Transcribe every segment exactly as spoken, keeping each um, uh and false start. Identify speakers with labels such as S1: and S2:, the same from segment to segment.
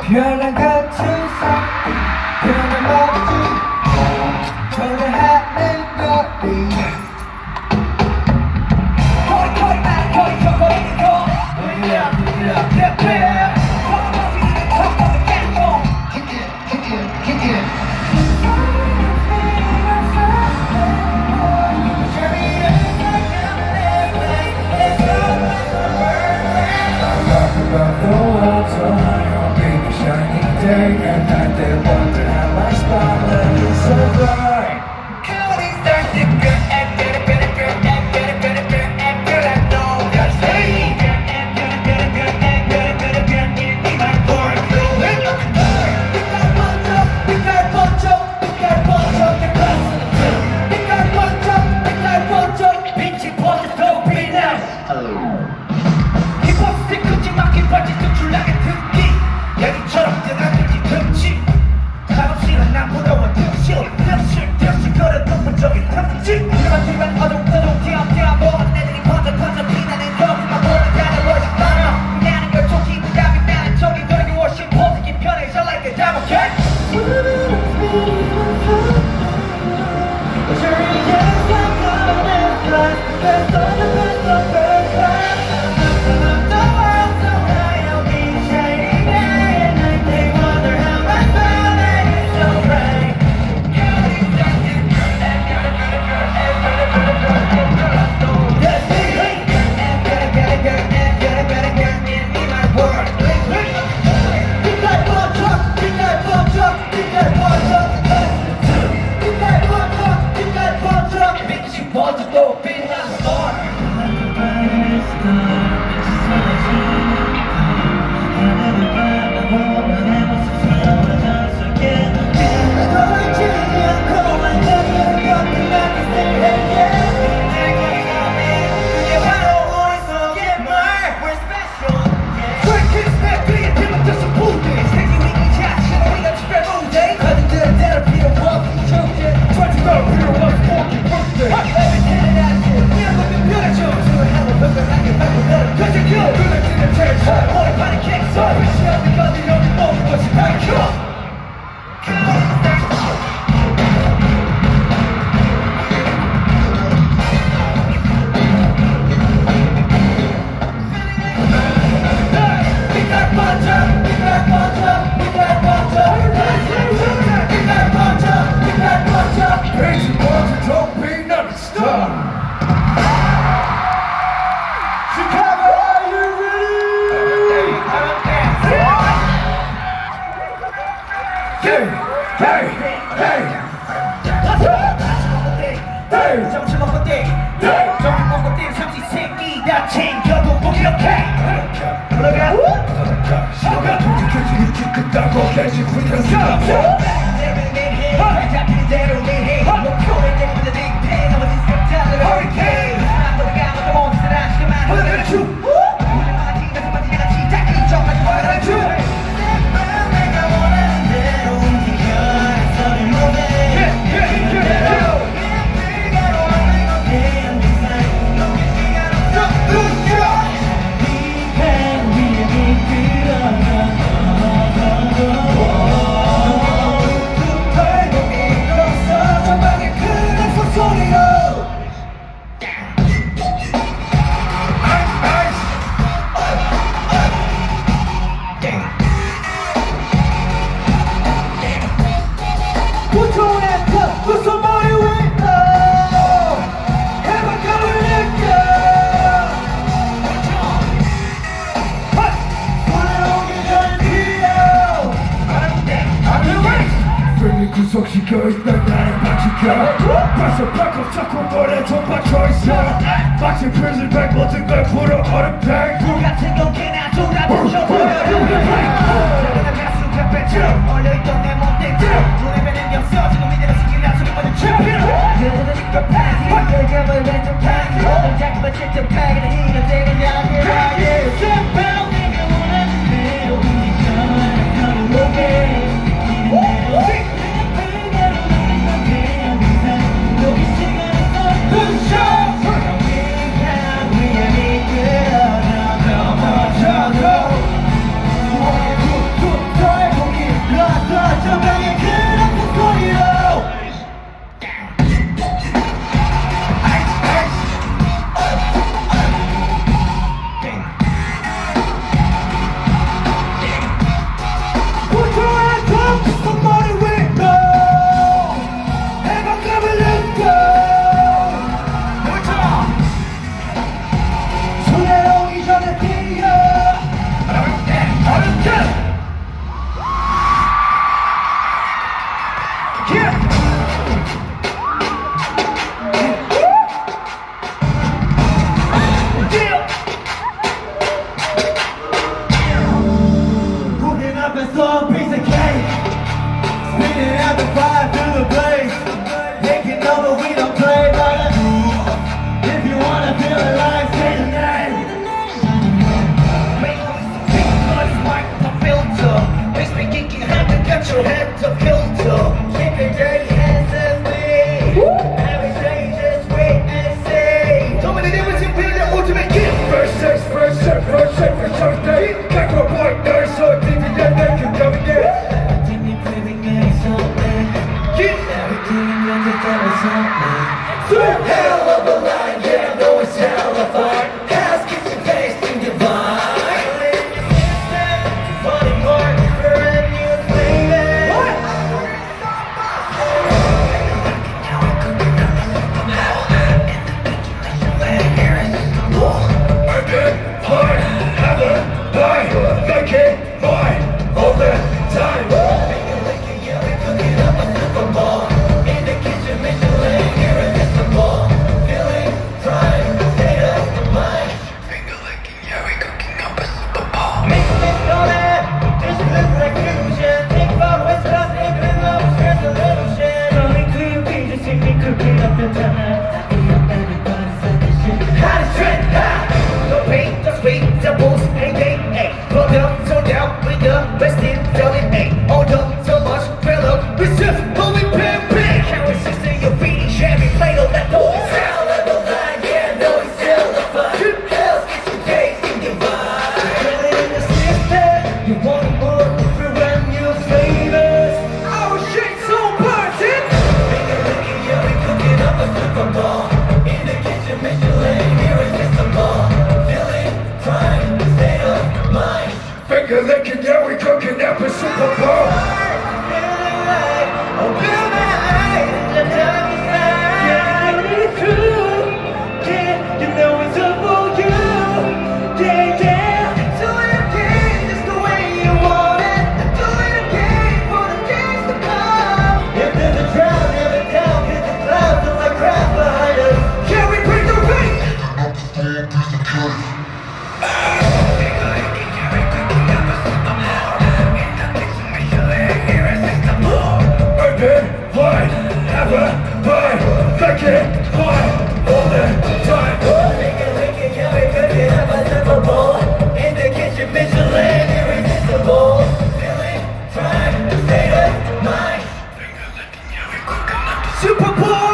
S1: 별난 같은 삶 변함없지 전화하는 거리 거리 거리 나 거리 저 거리는 거 들려 들려 들려 거리는 척거리 깼고 kick it kick it about the world so high on big shining day and night they wonder how my spotlight is so bright. Counting stars to go and get it, get it, get it, get it, get it, get it, and get it, know that's me. And get it, get it, get it, and get it, get it, get it, get it, my boy, feel it. We got bunch up, we got bunch up, we got bunch up, the class of the two. We got bunch up, we got bunch up, bitch, you put the dope in now. 바지 뚝줄나게 듣기 여기처럼 뜨나들기 틈치 작업실은 나무로워 득실 득실 득실 걸어 독보적인 틈치 그만 뒤만 어둑어둑 튀어튀어 모든 애들이 번쩍 번쩍 피나는 거기만 보는 자는 멋있 많아 나는 결정 기분감이 나는 저기 너에게 훨씬 포스기 편해져 like a double cat 구속시켜있던 나를 박치켜 벌써 발톱 잡고 머리에 좀 박혀있어 마치 프리즌백 모든 걸 풀어 얼음팩 불 같은 건 걔나 쏟아 부셔버려 내가 가슴 뺏겨 얼려있던 내 몸뚱이 눈에 뵈는 게 없어 지금 이대로 숨기려 소리 모두 챔피언 그들은 이거 파티 열감을 왼쪽 파티 동작만 직접 파기는 힘을 대는 양해 챔피언 내가 원하는 대로 움직여 나는 오게 Go! a slow piece of cake. Spinning out the fire through the blaze. Taking over, we don't play by the rules. If you wanna feel alive, say the name. Make us big noise like the filter. Makes me geek, you have to get your head to filter. Keep your dirty hands off me. Every day just wait and see. So many difference in being the ultimate gift. First sex, first sex, first sex, first sex, day. Back for a point, there's so deep in that neck, you come again. So hell of a line, yeah, I know it's hell of fun. Ass gets your tasting divine. Funny more for any of flavor. What? I get high, have a buy, make it mine all the time. Make it like it, yeah, we cook it up a super ball. In the kitchen, Michelin, irresistible. Feeling, trying, state of mind. Finger licking, yeah, we cooking up a super ball. Make it know that this looks like fusion. Think about what's not even love, stress a little shit. Only clean beat, just see me cooking up the time. How to trend, ha! No pain, just wait, doubles, ain't they, ain't. Plugged up, so down, with the best in selling, ain't. All done, so much, fill up, it's just holy pimp, pimp. How it's just in your feet, Chevy Play-Doh, that door. Sound like a line, yeah, no, it's still a fun. Hell's get your taste in your vibe. Feel it in the system, you want more for when you flavors. Oh shit, so important. Finger licking, yeah, we cooking up a super ball. In the kitchen, Michelin, irresistible. Feeling, trying, state of mind. Finger licking, yeah, we cooking up a super bowl. Feeling like a real night in the dark side. Yeah, it's true. Yeah, you know it's up for you. Yeah, yeah. Do it again, just the way you want it. Do it again for the days to come. If there's a drought, never down, hit the clouds of my craft behind us. Can we bring the rain? Fine, have a buy, make it fine all the time. Make it, make it, yeah, we cook it up a super bowl. In the kitchen, Michelin, irresistible. Feeling, trying, state of mind. Finger licking, yeah, we cooking up a super bowl.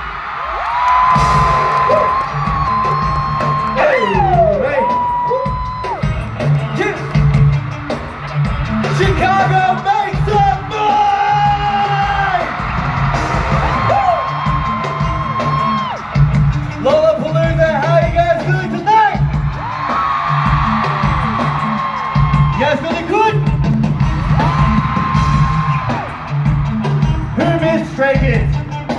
S1: Hey, hey. Yeah. Chicago, make some noise! Lollapalooza, how are you guys feeling tonight? You guys feeling good? Who missed Stray Kids?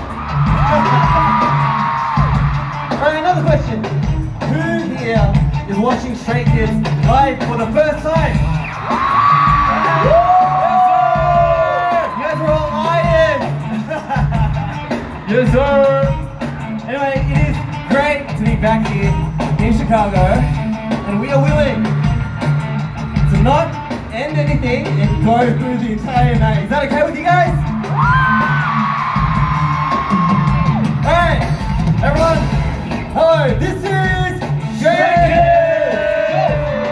S1: Alright, another question. Who here is watching Stray Kids live for the first time? You guys are all iron! Yes, sir! Anyway, it is great to be back here in Chicago, and we are willing to not end anything and go through the entire night. Is that okay with you guys? Alright, everyone, hello, this is Stray Kids!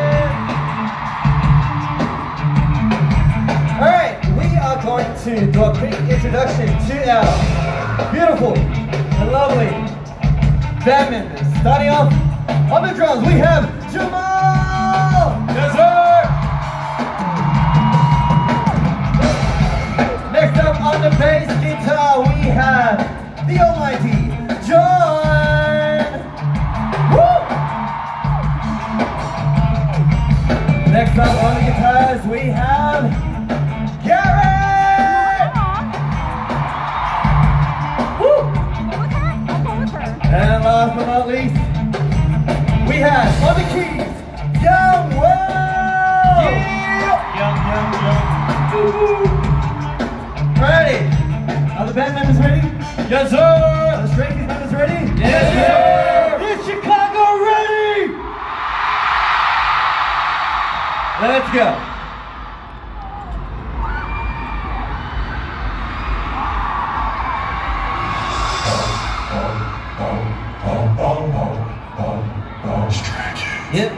S1: Alright, we are going to do a quick introduction to our beautiful and lovely band members. Starting off on the drums, we have Jamal! Yes, sir! Next up on the bass guitar, we have the almighty John! Woo! Next up on the guitars, we have Garrett! Woo! And last but not least, we have on the keys, Young Will! Yeah! Young, young, young. Woo! Ready? Are the band members ready? Yes, sir! Are the Stray Kids members ready? Yes, sir! Is Chicago ready? Let's go.
S2: Yep.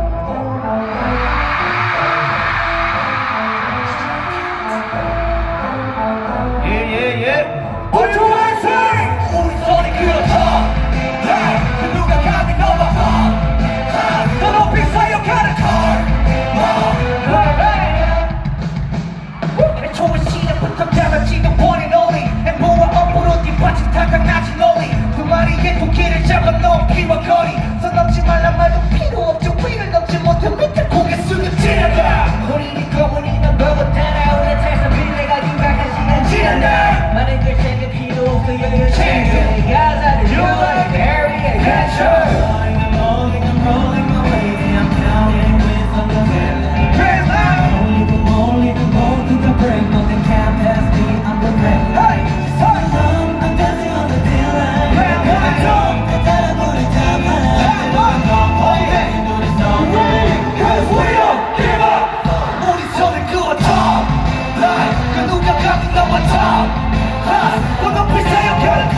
S2: Yeah, yeah, yeah. What do I say? 우리 손이 그렇다. 그 누가 감히 넘어가. 더 높이 사역하는 걸. 애초에 시작부터 잡았지도 원인 only. 행보와 업보로 뒷받침 탁탁나진 논리. 두 마리의 토끼를 잡아 놓은 피와 거리. 선 넘지 말란 말도 필요 없죠. 위를 넘지 못해 밑에 고개 숙여 지나가. 우리는 거문이는 법을 따라오는 태산 비례가 유각한 시간 지난다. 많은 걸 챙겨 필요 없어 여유 챙겨 가사를 You like Harry and Catcher. Rolling and rolling and rolling my way. I'm counting with on the bed. Only the only the more to the break. Nothing can pass me. I'm the red light. I'm dancing on the thin line. Cause we don't give up. 우리 손을 그어 top line. 그 누가 감히 넘어 top line. 더 높이 사역하는 걸.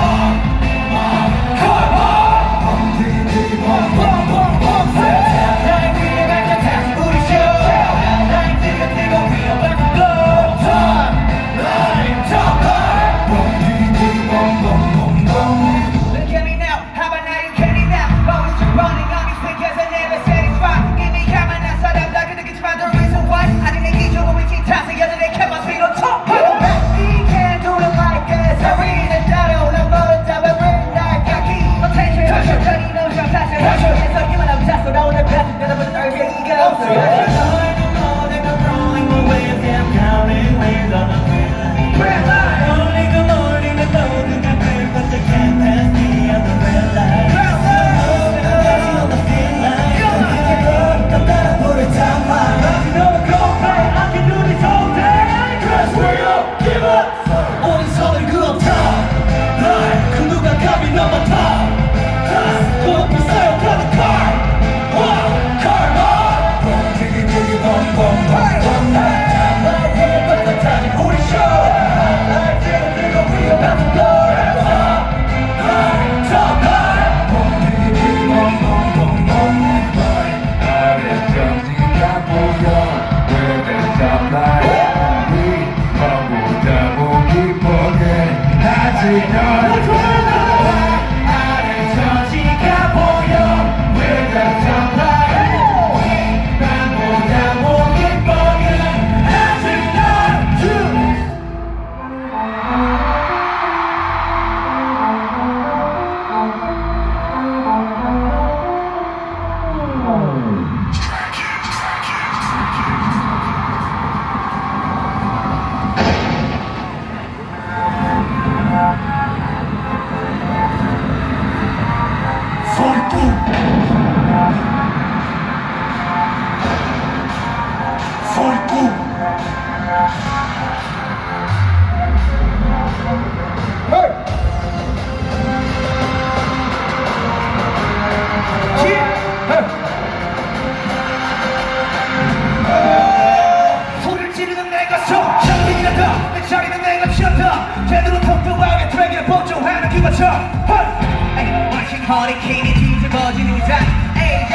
S2: 허리케인이 뒤집어지는 자 에이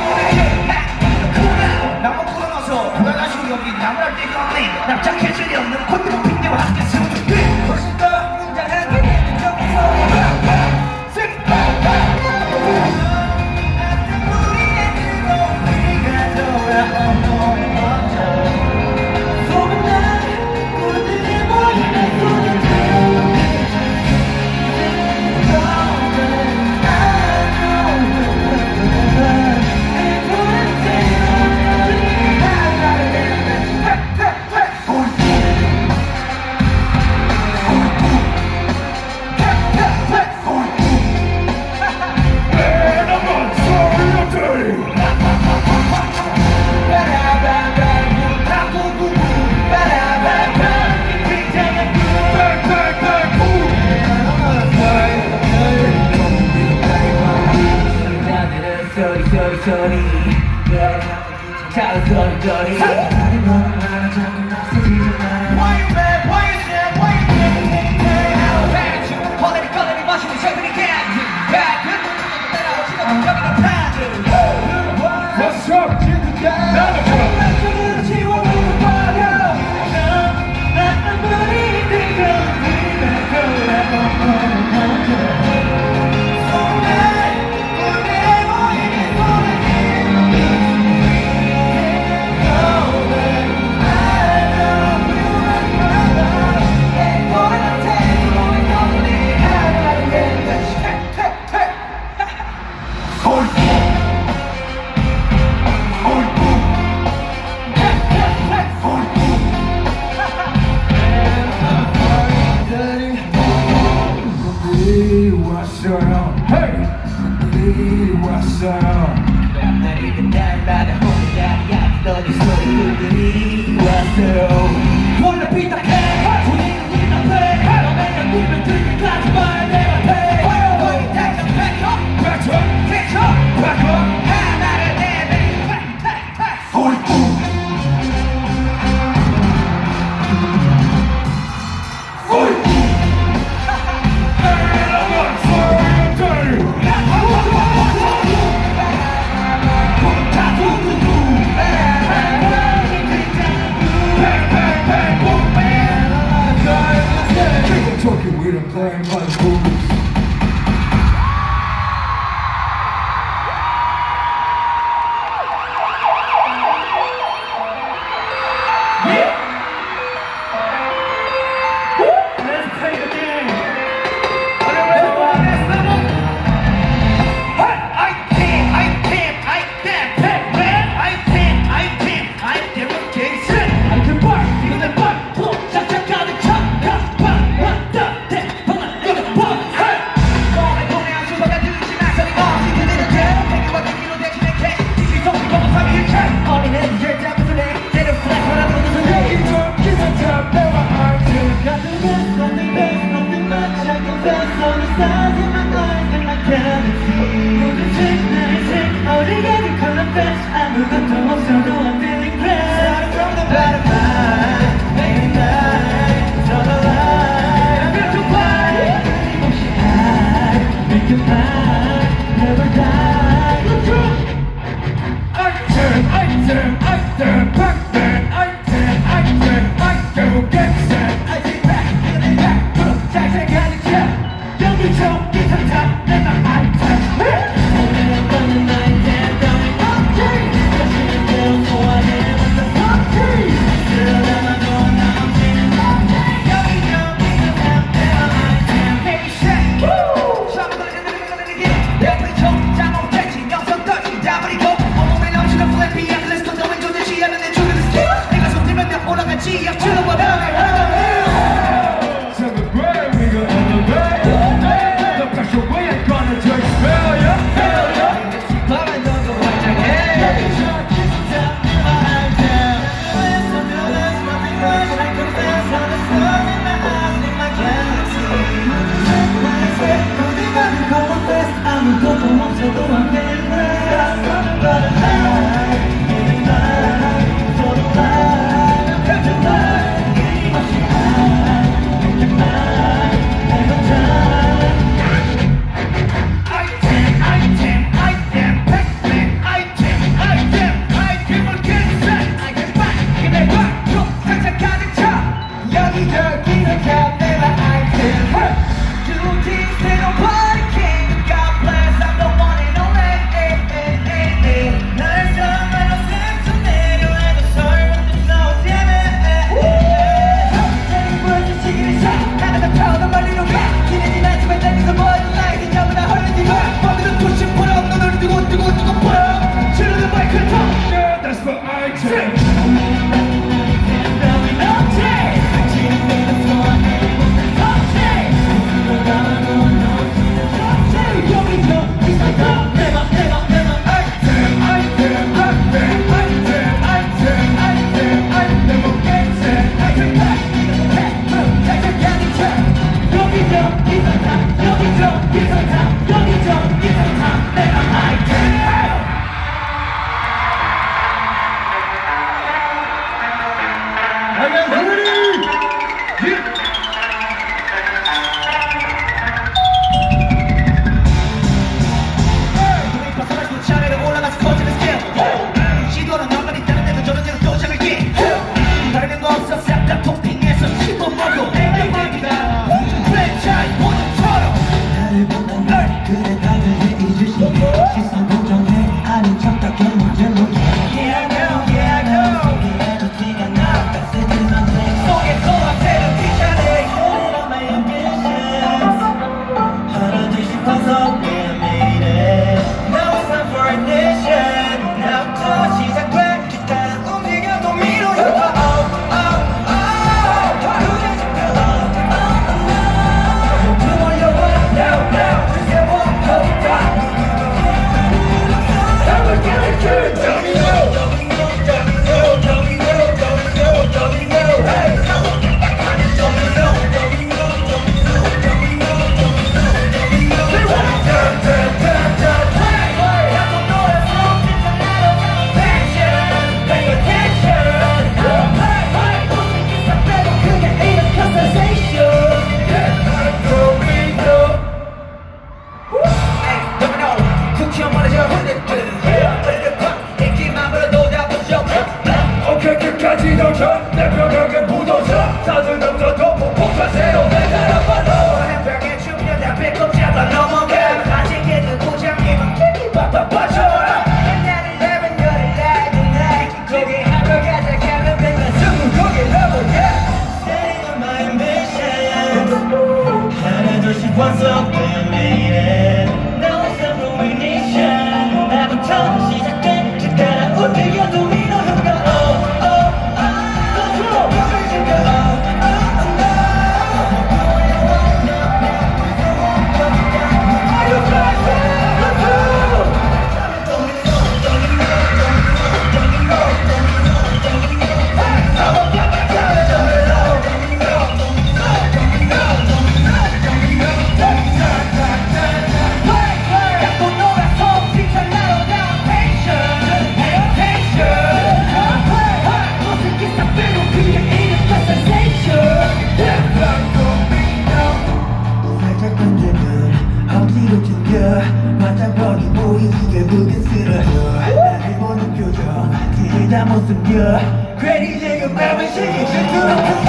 S2: 자꾸 나무 풀어넣어서 돌아가시고 여기 나무랄 데가 없네 납작해지려는 콧대고 핑계와 함께 숨죽이 훨씬 더 웅장하게 되는 정서 우리의 그로 우리가 돌아온 몸에 멈춰 속은 날 꿀들이 모이는 소리 소리 작은 소리 나는 너는 나는 자꾸 낯서지잖아 Why you mad? Why you sad? Why you getting mad? Bad you 꺼내니 꺼내니 마시는 셔들이 캔디 Bad good 따라오지도 여기는 bad
S1: We're playing by the rules.
S2: Fuck! Once up we made it. Now it's time for ignition. 나부터 시작된 그 따라 움직여도 위로 흘러. Oh oh oh. 벽을 지켜. Oh oh no. Are you ready? Let's go. 반짝거리 보이기에 묻은 쓰러져 나를 보는 표정 뒤를 다 못 숨겨 괜히 지금 맘을 시기 질투로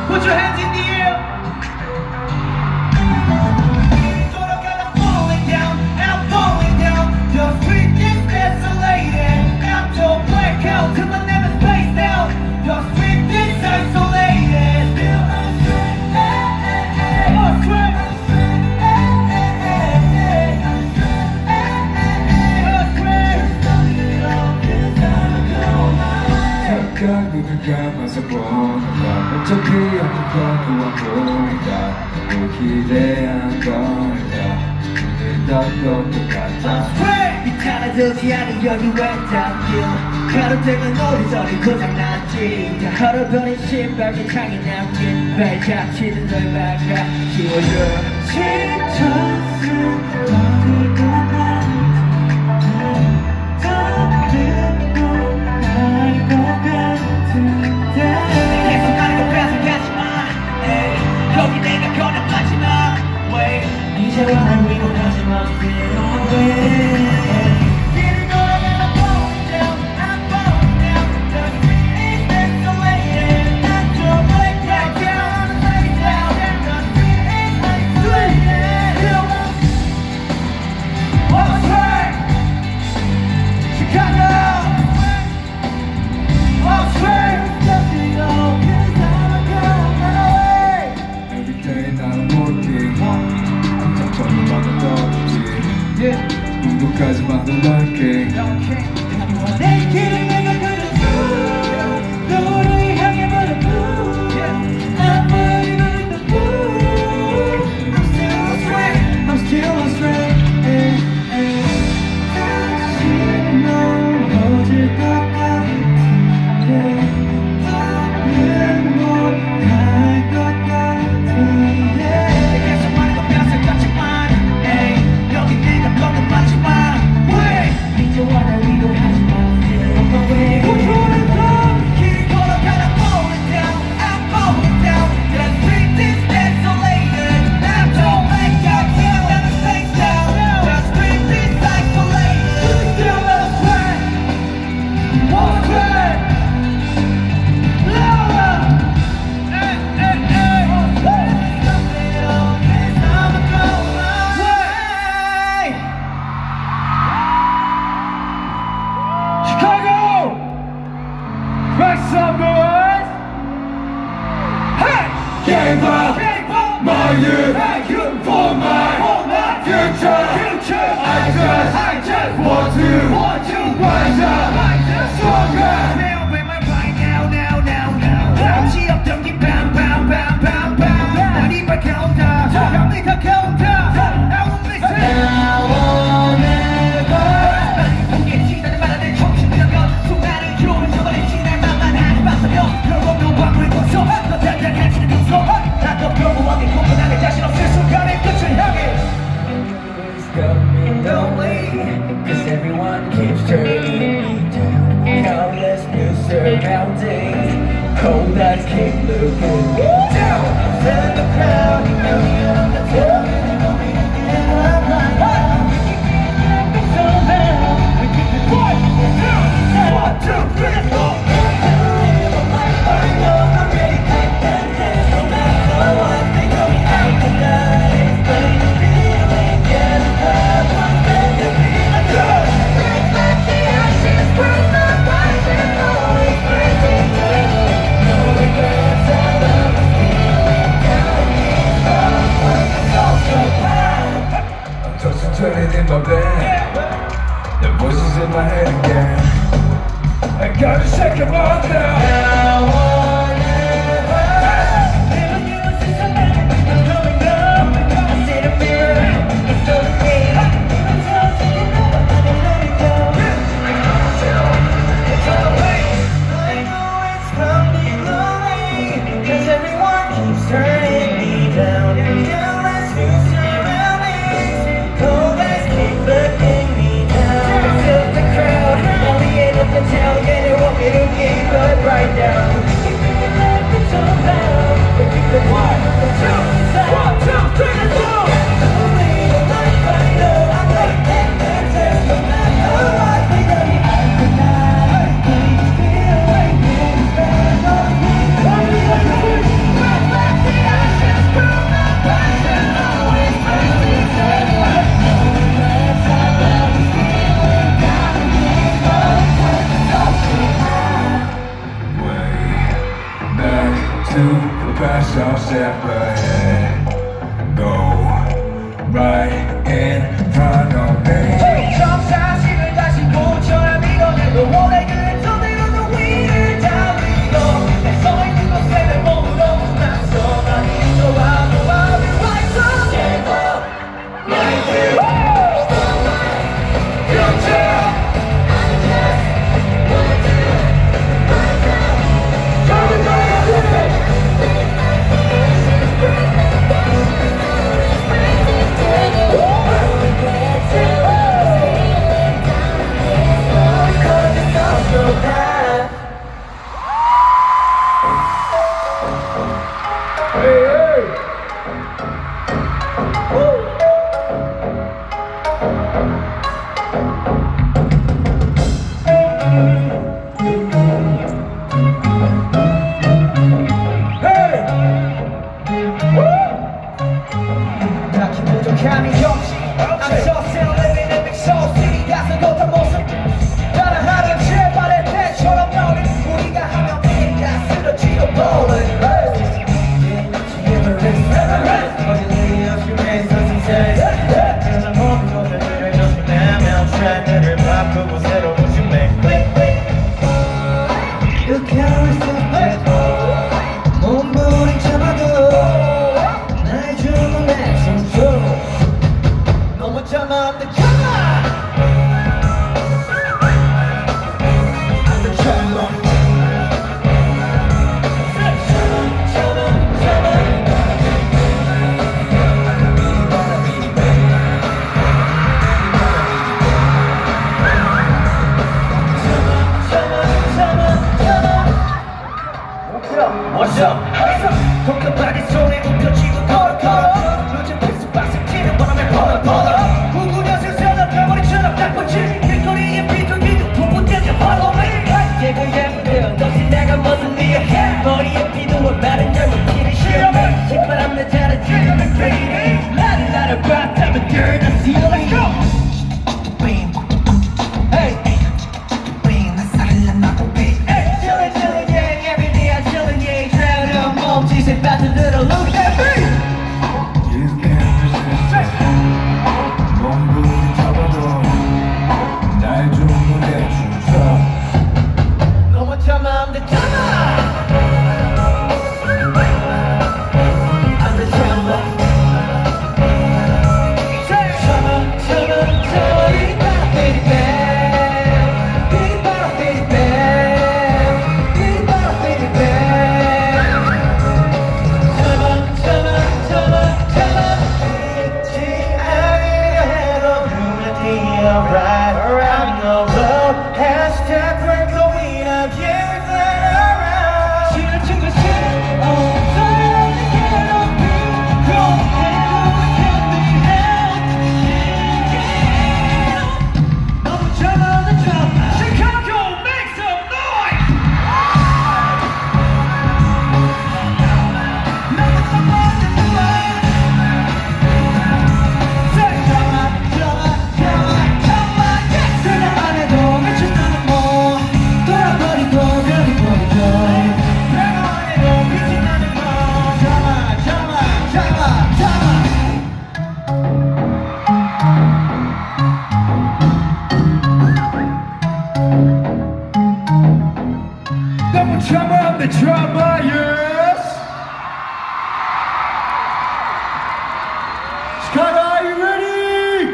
S2: Put your hands in the air. Sort of got falling down, I'm falling down. The street is desolated. I'm so black out till my name is placed down. The street is isolated. Still astray, astray,
S1: 눈을 감아서 보는가 어차피 아픈 건 보인다 뭐 기대한 거니까 눈을 닫고 똑같아
S2: 미안하지 않은 여기 외딴길 가로등은 오리저리 고장났지 걸어버린 신발 밑창에 남긴 발자취들 널 막아 지워줘 지쳤을 거니까 이제와 날 위로하지 마 길을 걸어가다 falling down I'm falling down The street is desolated I'm so black out down lay down The street is isolated What's right? Chicago What's right? Nothing on cause I'm a girl away
S1: Every day 나는 working 궁금까지만 놀랄게
S2: 내 길을 내가 그렸어 너를 향해 버렸고 I'm burning with the blue I'm still astray I'm still astray 다시 널 어질 것 같은데 더는 못할 것 같은데 계속 많은 건 뼈를 같지만 여기 내가 너는 마지막 왜 이제와 날 위로하지 마 On my way 고초를 더 길을 걸어가다 falling down I'm falling down The street is desolated I'm so black out down I'm face down The street is isolated Still astray What's right? Louder Hey, hey, hey Something on this I'm a go my way Chicago! Make some noise! Hey!
S1: Gave up
S2: Gave up
S1: my youth
S2: Hey, you
S1: for my
S2: For my
S1: future
S2: future
S1: I just
S2: I just
S1: want to
S2: want to
S1: rise up
S2: rise up
S1: stronger
S2: Now with my right now, now, now, now 잠시 없던 게 bam, bam, bam, bam, bam 난 이발 counter 형이 다 counter I will miss it Now or never 보게 지나는 바람에 정신을 잃어 순간을 주는 저번에 지날 만만 하지 마세요 결국 누구하고 있어서 너 단단해지는 것으로 나도 평범하게 공부하게 자신 없을 순간의 끝을 향해 It's got me lonely Cause everyone keeps turning me down Countless new surroundings Cold eyes keep looking down I'm feeling the crowd You know me on the top And you know me in my mind We keep me so loud We keep it one, two, one, two, three, four I know I'm ready to dance No matter what they know me out tonight But it's feeling just hard One thing to be a girl Bring back the ashes Bring the fire And always breaking through No regrets I love the feeling Down these roads When the soul's so proud
S1: I'm concentrated in my bed The voices in my head again I gotta shake them off now
S2: Now or never Never give us this amount I'm going up I see the mirror It's so clean I'm telling you never let me let it go It's on the way I know it's probably lonely Cause everyone keeps turning me down Countless new surroundings Cold eyes keep looking me down I feel the crowd On the end of the town Yeah, they want me to keep it right down Keep me alive, it's all down But keep it one, two, one, two, three, and two Only the life I know I'm like that dancer No matter what they know me I could not Please feel like this bad on me Only the truth
S1: myself separate. Go right in front of me.
S2: 정사실을 다시 고쳐야 밀어내고 원래 그랬던 대로 위를 달리고 내 서있는 곳에 내 몸으로 나서만 있어와도 I'll be right on. Stand up, right here. Future.
S1: The drama, yes! Chicago, are you ready?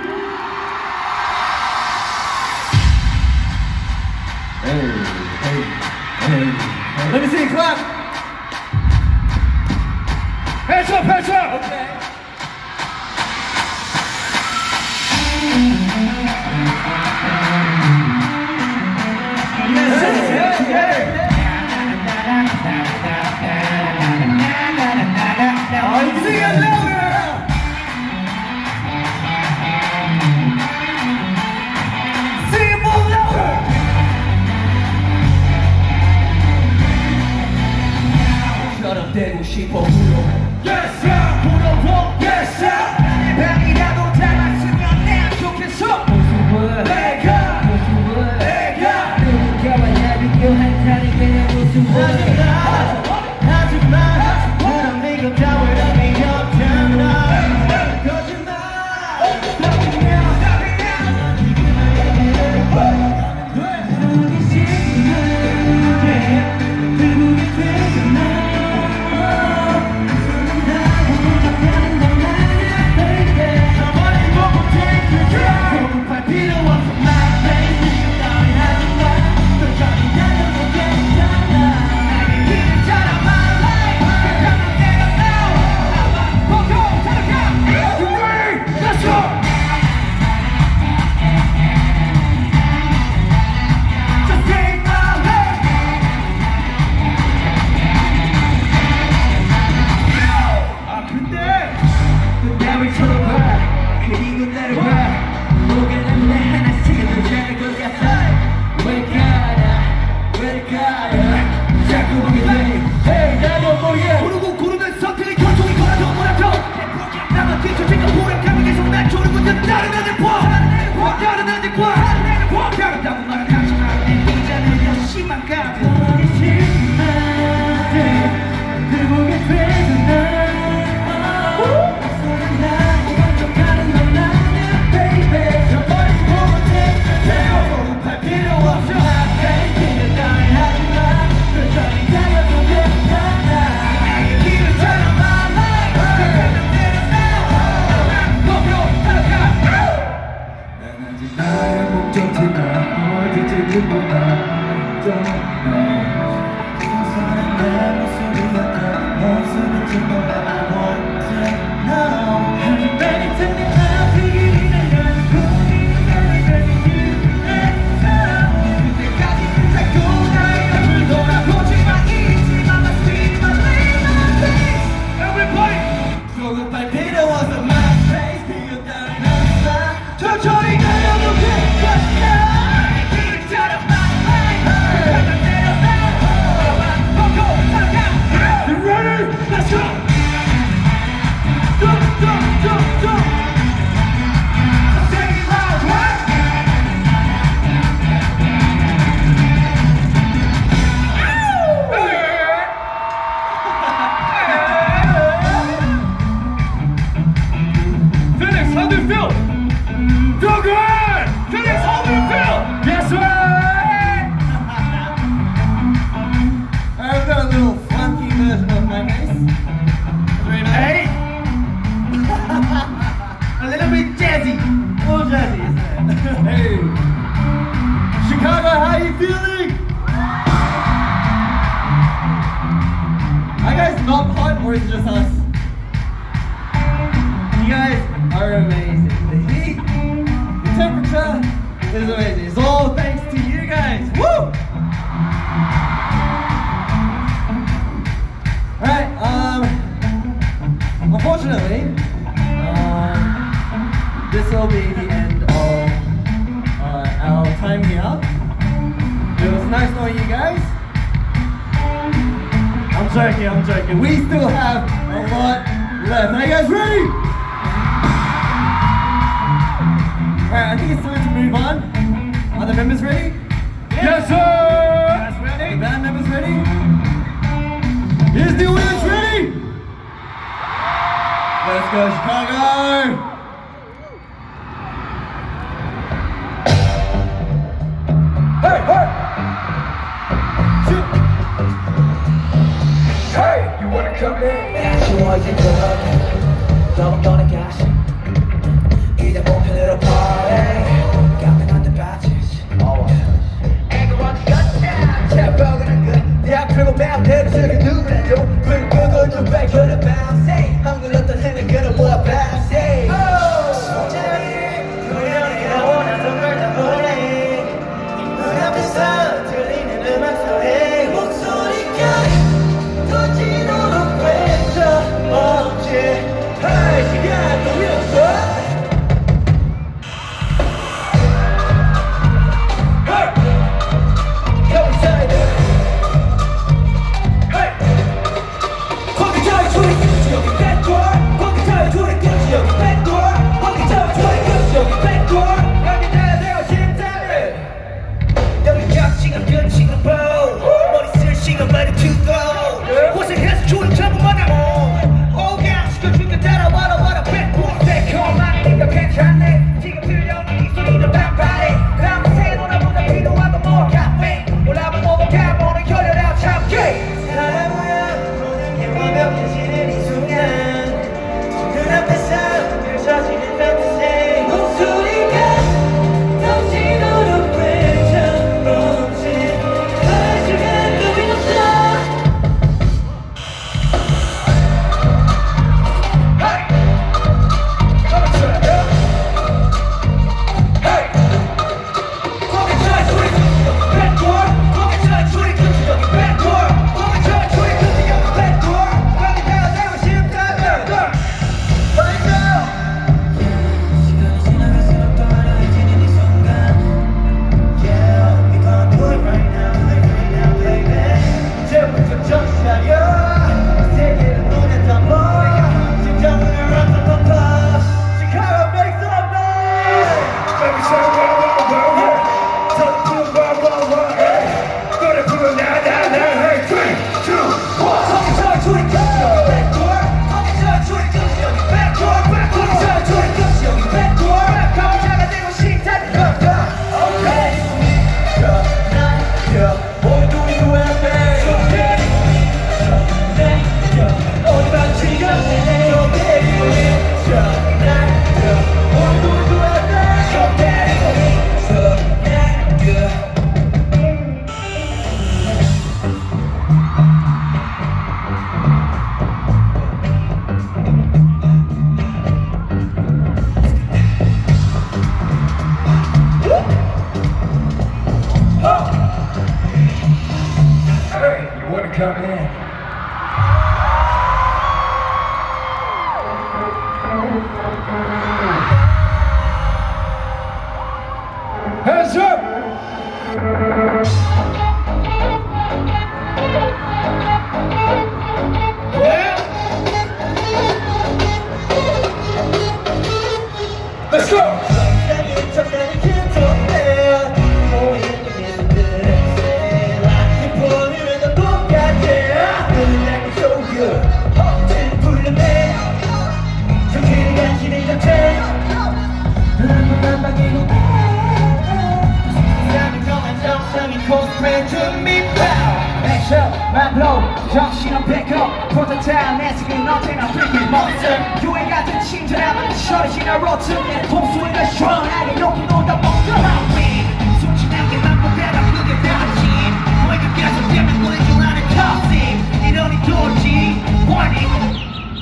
S1: Hey, hey, hey, hey. Let me see you clap. Hands up, hands up! Okay. Yes, hey, hey. See you later! See you more later!
S2: 셔럽대고 싶어 불어
S1: Yes, sir!
S2: 불어보
S1: Yes, sir!
S2: 나의 방이라도 닮았으면 내 좋겠어 무슨
S1: 내가 내가
S2: 누군가와 날 비교한 사람이 그냥 무슨 하지마 하지마 하지마 you know that I want to know. Have you ready to me now? 비기는 난 고민을 내는 you and now. 그때까지 자꾸 나의 앞을 돌아보지만 잊지만 my sweet, my lady, my face.
S1: Everybody!
S2: 조급할 필요 없어 my face. 비웃다는 나 천천히 가려도 괜찮아. 괜찮아 my life. 내가 내려놔. 보고 살아.
S1: You ready? Let's go!
S2: Jump, jump, jump, jump. Take it loud, what?
S1: Phoenix, how do you feel? Feel good! Phoenix, how do you feel? Yes, sir!
S2: I've got a little funky version of my face. Very nice.
S1: Hey!
S2: A little bit jazzy. A little jazzy, isn't it? Hey. Chicago, how you feeling? Are you guys not hot or is it just us? You guys are amazing. The heat, the temperature is amazing. It's all thanks to you guys. Woo! Alright, um, unfortunately, um, this will be the end of uh, our time here. It was nice knowing you guys. I'm joking, I'm joking. We still have a lot left. Are you guys ready? Alright, I think it's time to move on. Are the members ready?
S1: Yes, sir!
S2: Guys ready? The band members ready? Here's the audience ready! Let's go, Chicago!
S1: Hey, hey! Hey, you wanna come in?
S3: 아쉬워진 그 너무 떠는 가시 이제 목표대로 party 깜빡한 듯 빠지지 애고 어디 갔냐 제법은 끝내 앞으로 맘대로 즐겨 누구라도 불끈 좀 밝혀라 bounce 한 글렀던 해는 그런 뭐야 bounce 소장이 우연히 원하던 걸 다 보내 문 앞에서 들리는 음악 소리 목소리가 터지도록 외쳐 없지 할 시간도 없어
S1: Hey!
S3: Yo, inside there.
S1: Hey!
S3: 거기 저기 저기 저기 뺐다 흘렸네 정신이 간신히 자체 난 방이고 잠이 정상이 코스프레 준비 액션 맘로 정신은 백업 포토타임 내 지금 언제나 freaking monster 유행 같은 친절함은 철이지나 로트 내 통수에가 시원하게 높이 놓다 멍들어 순진하게 반복되다 그게 다지 너의 그 계속되면 너의 줄 아는 터심 이러니 도지 warning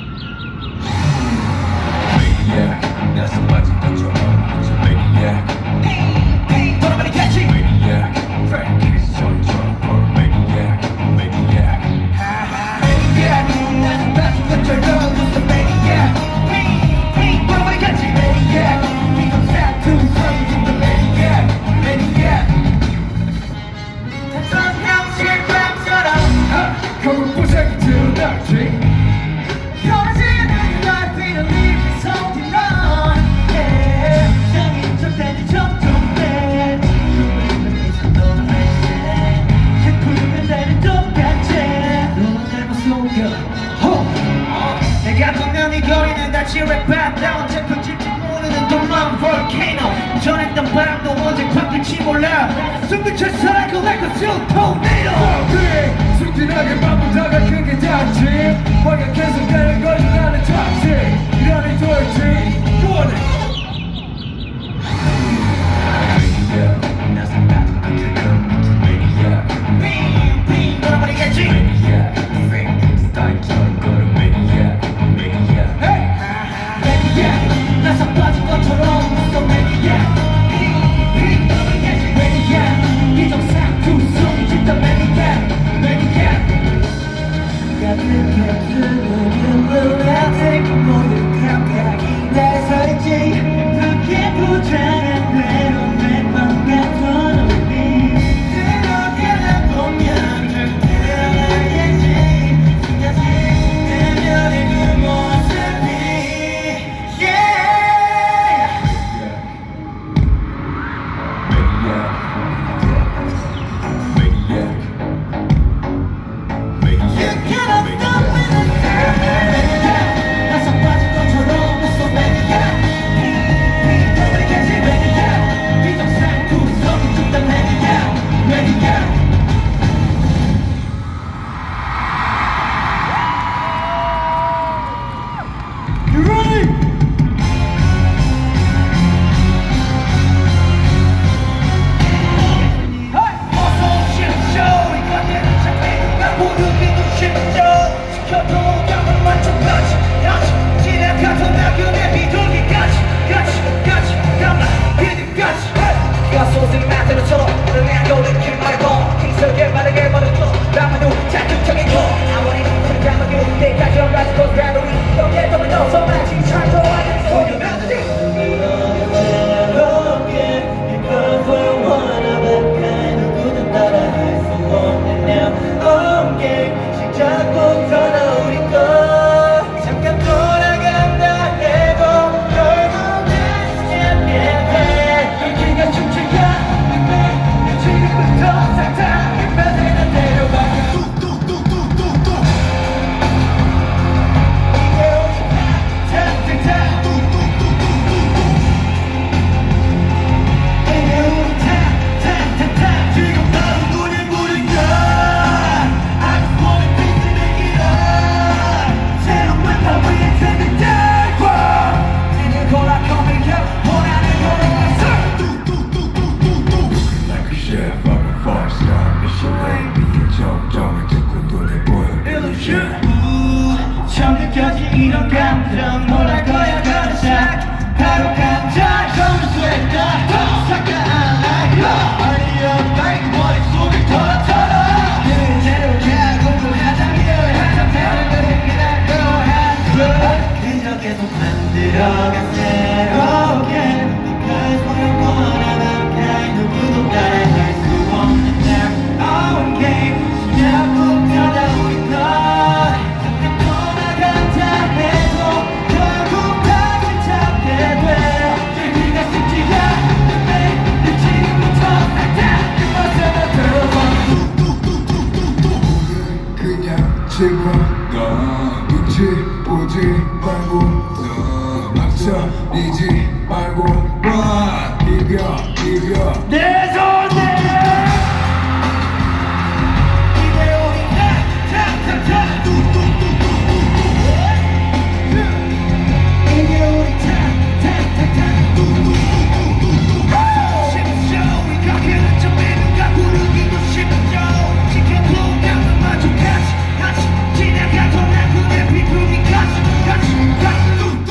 S1: Maniac, 나서 빠진 것처럼 it's a maniac.
S3: Pain, 돌아버리 catch it
S1: Maniac, practice 전처럼 for a maniac, maniac.
S3: Maniac, 나서 빠진 것처럼 it's a maniac Pain, pain, 돌아버리 catch it Maniac, 이건 사투성이 좀 더 maniac, maniac 단순 형식 감처럼
S1: 거울 부색이 드러났지.
S3: 내가 분명히 거리는 다시 랩밥 나온 제품 질줄 모르는 도망 볼케이노 전했던 바람도 언제 바뀔지 몰라 숨기쳐 살아고 like a silk tornado
S1: 순진하게 바쁘다가 그게 다지. 화가 계속되는 걸 나는 탑지. 이러니 도일지 warning. Maniac, 나서 빠진 것처럼 it's a maniac.
S3: 빙, 빙, 돌아버리겠지
S1: Maniac, 프랭켄스타인처럼 걸어 maniac, maniac.
S3: Maniac, 나서 빠진 것처럼 또 Maniac 빙, 빙, 돌아버리겠지 Maniac 비정상 두성이 진짜 Maniac, Maniac 같은 캡슐을 물어take 모든 감각이 날 서있지 그렇게 포장한 대로 매번 같은 우리 그렇게 나 보면 절대 알겠지 다시 내면의 그 모습이 yeah
S1: Maniac, maniac,
S3: You
S1: maniac.
S3: cannot stop with the Maniac 나서 빠진 것처럼 웃어 Maniac 돌아버리겠지 Maniac 비정상 구성이 죽다 Maniac Maniac You ready? 어서 오십시오 이번에는 장애가 모르기도 쉽죠 지켜도 감을 맞춰까지 다시 지나가던 낙연의 비둘기까지 같이 같이 감라 비둘기까지 네가 쏟은 마대로처럼 내가 느낄 말고 힘들게 바르게 버렸어 나만도 자극적인 거 아무리 눈을 감아도 때까지 언가지 것 battery 여기에 더 넣어서 마치 창조하는 for your melody Because we're one of a kind 누구든 따라 할 수 없는 now okay 시작부터 우리 거 잠깐 돌아간다 해도 결국 다시 시작해야 돼 여기가 춤추야 내 지금부터 상상의 뼈대나 데려가 이게 우리 탓 이게 우리 탓 지금 바로 눈이 부린다 I just wanna take the make it up 새로운 왼팔 위에 take the 이는 골라kom을 원하는 거로
S1: Like a chef, I'm a five star Michelin 비의 정점을 듣고 눈에 보여 illusion.
S3: 처음까지 이런 감정 뭐랄 거야 가르쳐 바로 감정 검수했다 사과 아니야 나의 머릿속을 털어털어 그대로 가고 하자며 항상 다른 걸 해나고 그저 계속 만들어가 새롭게 Because we're one of a kind 누구도 따라할 수 없는 now okay 시작부터 다 우리 것 잠깐 돌아간다 해도 결국 다시 찾게 돼 재미가 쉽지 않은데 내 지금부터 살짝 벗어나 들어봐
S1: 그냥 지금 넌 눈치 보지 버리지 말고 와 비벼 비벼
S3: 내 손에 이제 우리 타타타타 이제 우리 타타타타 쉽죠 우리 가게는 좀 애는가 부르기도 쉽죠 지켜도 가면 마주 같이 같이 지나가도 난 그대 비품이 같이 같이 같이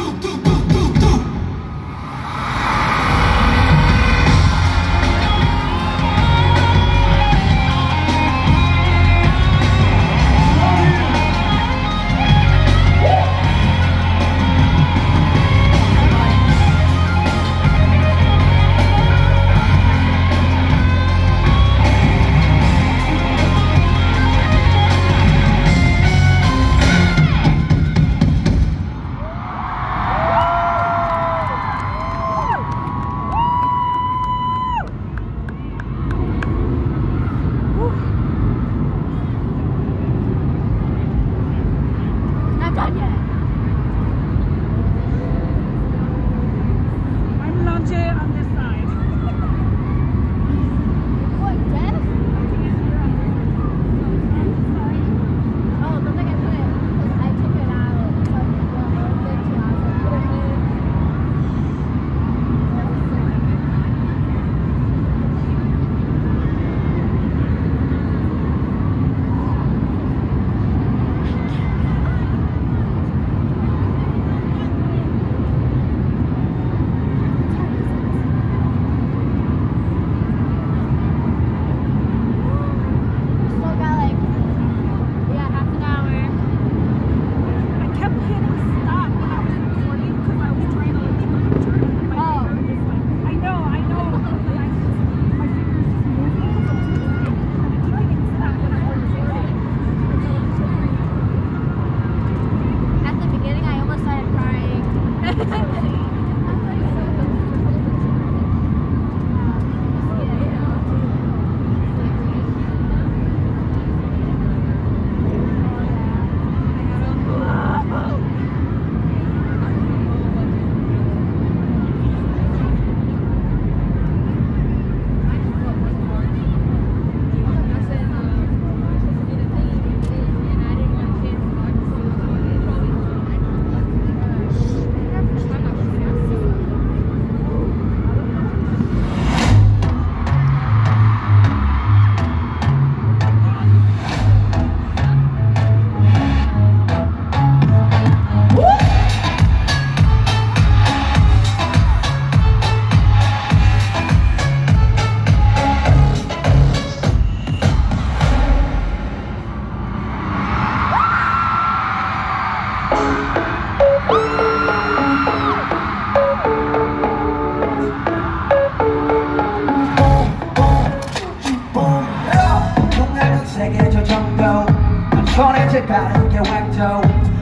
S3: 손에 바른 계획도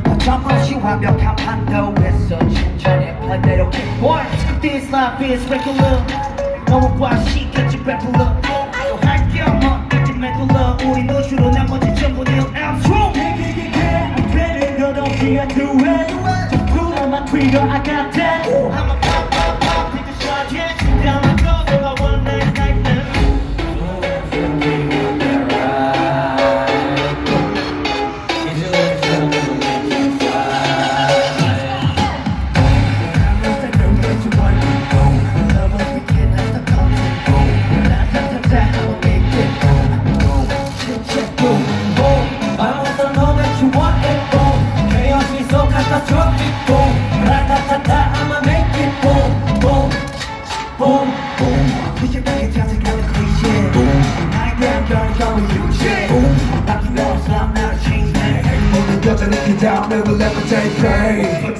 S3: 어쩌없이 완벽한 판도에서 천천히 플랜대로 Boy, this life is regular 너무 과시겠지 베풀러 또 할게 없어 이제 메둘러 우리 노출로 나머지 전부 nil I'm true I'm better 너 don't fear to it Just pull on my trigger I got that I'm a pop pop pop take a shot yeah down my clothes if I want a nice night now
S1: Down, never let me take pain.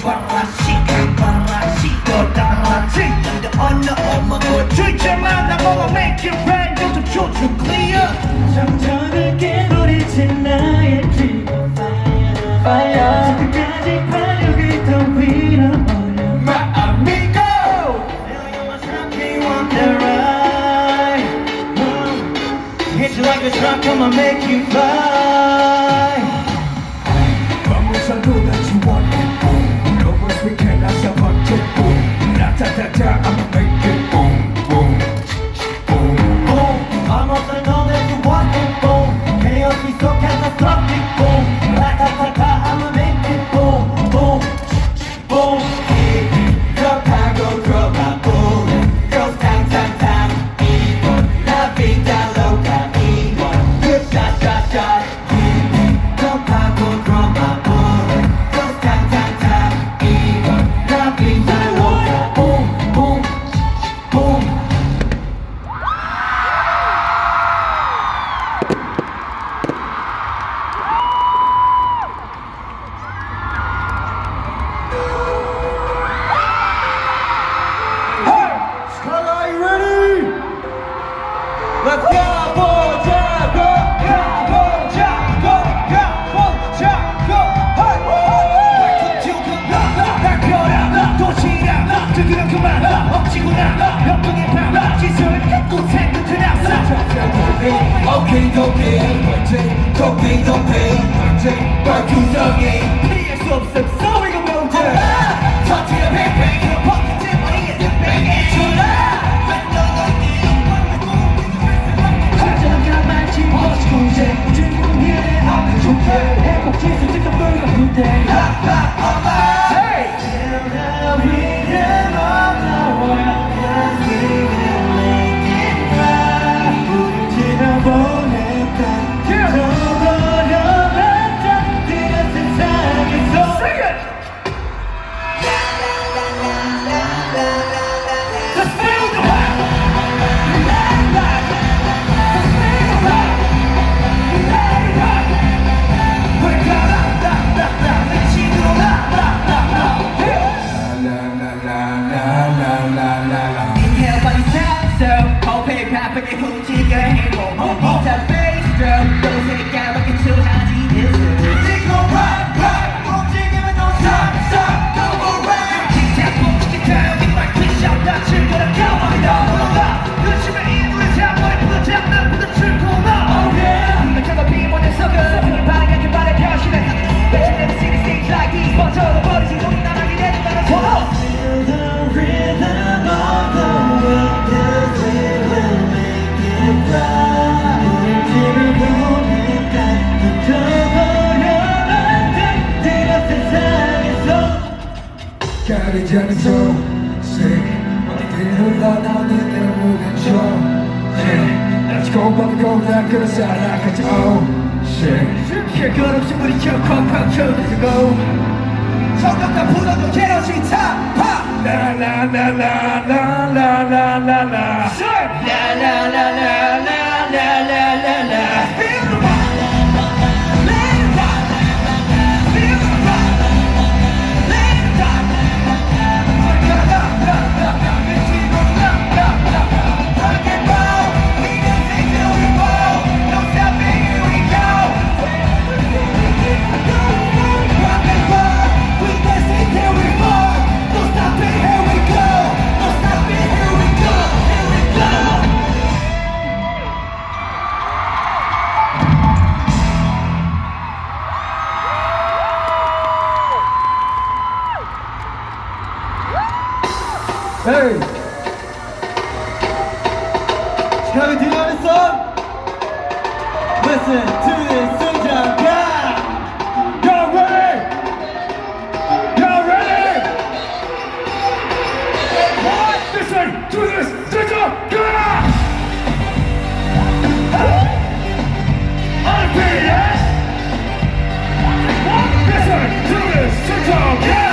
S3: Make it rain, just to shoot you clear.
S2: 정전을 깨버리지 나의 dream fire, fire. 끝까지 화력을 더 위로올려.
S3: My amigo,
S2: Feel you must not be on the ride. Hit you like a truck, come on, make you fly.
S1: Promise I'll do that you want it. No words we cannot stop until boom.
S3: 도피 화이팅 도피 도피 화이팅 발구덩이
S2: 피할 수 없음 소리가 모두
S3: 터뜨려 뱅뱅
S2: 포켓 머리에 뱅뱅 졸라 하자가 많지 멋지고 이제 주인공 위에 없는 좋게 행복 지수 직접 돌고 군대 Hey! Till the rhythm of the world cause we will make it right 우릴 지나보냈다 저버려봤다 네가 세상에서 Sing it! Let's feel the vibe! Let it rock! Let's feel the vibe! Let it rock! Wake up, la, la, la, la 내 친구로 라, 라, 라, 라 Inhale body sound so 호흡에 바쁘게 움직여 행복 몸이다 bass drum 또 생각밖에 초하지 It's gon' rock, rock 움직이면 don't stop, stop Go around 틱탁 뭉치게 타요 빅마이크 픽샷 다 즐거라 가만히다 올라가 그치면 이 노래 잡아내 부드잡는 부드칠 코너 Oh yeah 맥혀가 비모델 섞어 반응하게 말해 표시네 Bet you never seen a stage like this 번져도 버리지 우리 나라게 내준다는 소리 Feel the rhythm of the world cause we will make it right 우릴 지나보냈다 던져버려봤다 네가 세상에서
S1: 가리지 않은 소식 어디든 흘러나오는 내 무관점 Let's go but go 나 그런 살아가자 Oh shit
S2: 별것 없이 부딪혀 쾅쾅 쳐들고 성격다 풀어도 개없이 타파
S1: 라라라라라라라라
S2: 라라라라라라라라라 Feel the rock Let it rock Feel the rock Let it rock 라라라라라 내 친구로 라라라라 Rock and roll We can sing till we fall No stopping here we go Rock and roll We can sing till we fall No stopping here we go No stopping here we go Here we go
S1: Hey
S2: Coming to you on the song. Listen to this sundown guy.
S1: Y'all ready? Y'all ready? Listen to this signal God On the yes Listen to this signal God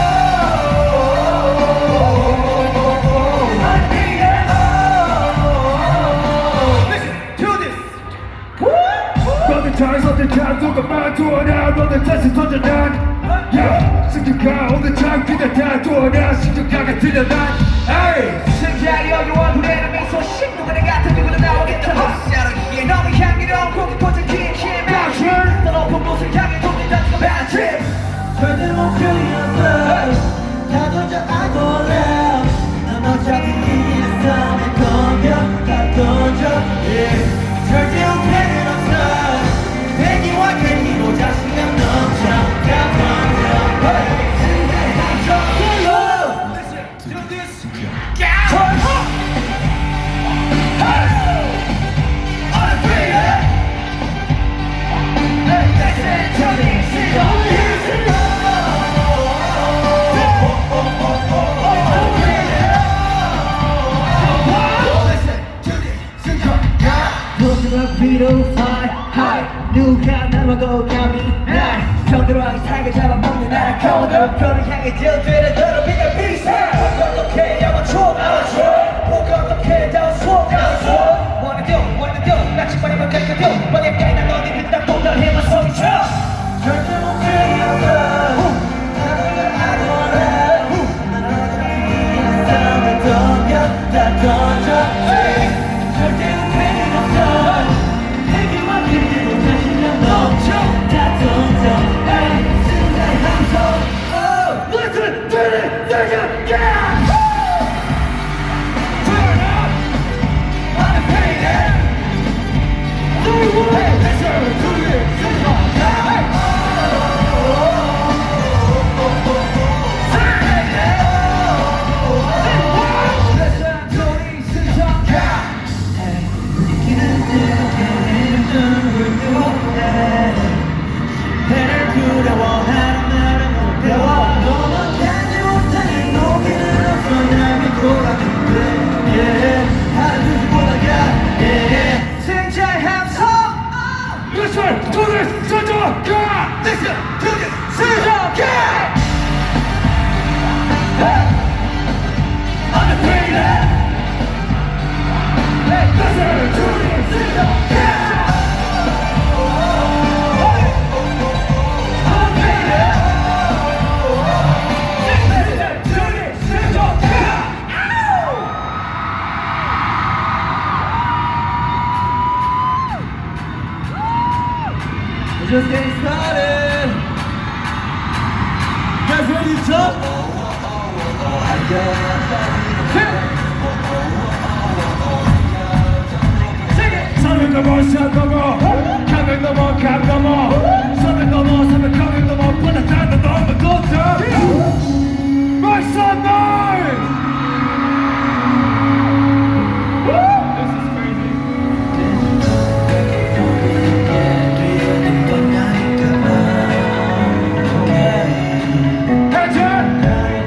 S1: 너는 자연스럽게 자두가 만두어라 너는 다시 던져난 Yeah 승격가 오늘 장기대 다 두어라 승격가가 들려 난 Hey
S2: 심장이 어려워 불에는 미소 신누구네 같은 누구나 나오겠다 헛사랑이에 너무 향기로운 고기 꽂은 긴 힘에 더 높은 곳을 향해 돕니다 지금 배틀 절대 못 끌렸어 다 던져 I go left 난 어차피 이기는 싸움에 던져 다 던져 yeah. 절대 우패는 없어 배기와 괜히로 자신감 넘쳐 다 던져 Listen to this Turn up Hey On the beat Hey Listen to this Sing on Listen to this Sing on 모두가 위로 fly high 누가 남아도 감히 날 정들어하게 살게 잡아먹는 나라 코너 별을 향해 지어지는 너로 비가 비슷해 어떻게 영원 추억 알아줘 뭐가 어떻게 다운 수업 다운 수업 Wanna do, wanna do 마치 빨리만 갈까 do 뻔히 깨나 어디 그딴 동전 힘을 소리쳐 절대 못 끌렸어 다들 알아라 난 어차피 싸움을 던져 다 던져 절대 우패는 없어 내게만 들리고 자신감 넘쳐 다 던져 순간 함성 Oh, listen to this
S1: guys ready to jump? 삼백 넘어 산 넘어 강을 넘어 강 넘어 삼백 넘어 삼백 강을 넘어 바닷가도 넘어 도착 Make some noise! This is crazy. Hands up!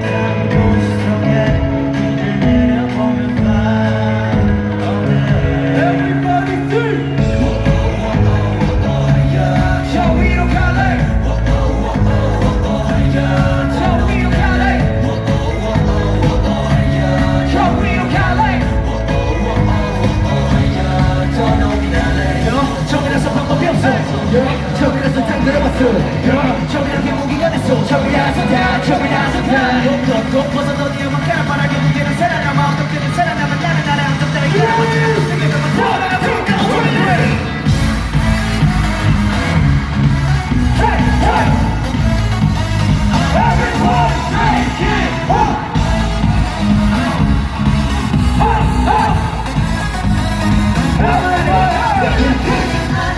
S2: 저기라서 탕 들어봤어 저기라서 무기가 됐어 저기라서 다 저기라서 다 또 벗어던 이유만 가라바라게 무게는 살아남아 어떻게든 살아남아 나는 나랑 좀 다르게 나머지는 세계가 돌아가 불까 Hey, hey! Everybody take it up! Up, up! Everybody take it up!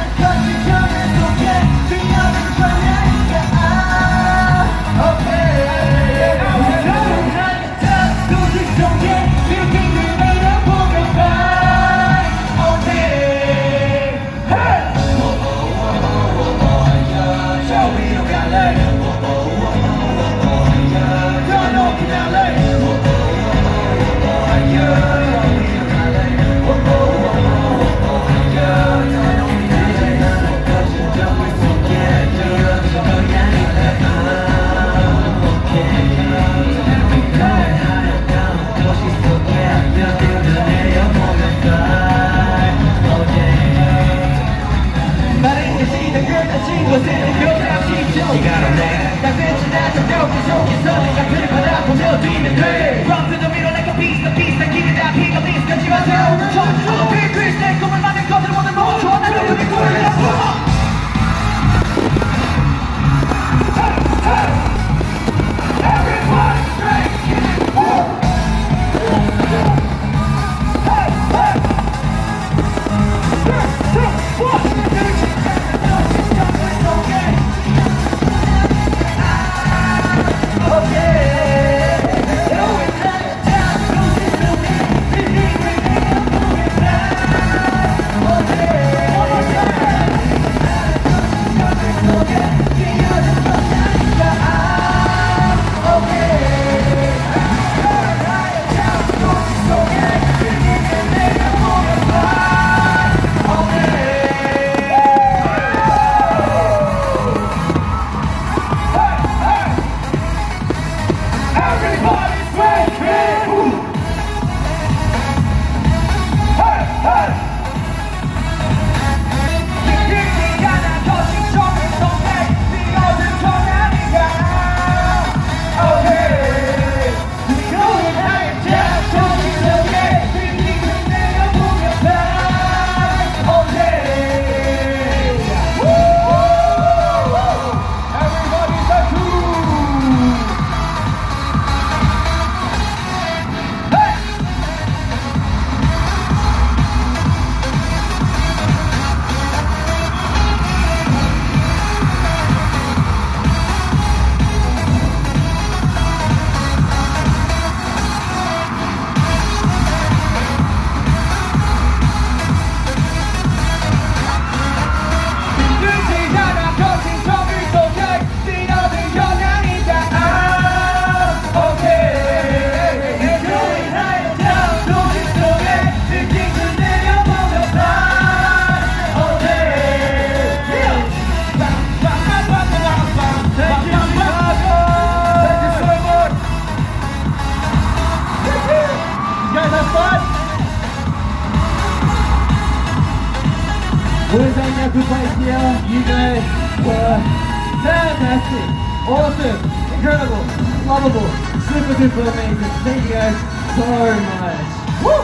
S1: You guys were fantastic, awesome, incredible, lovable, super duper amazing. Thank you guys so much. Woo!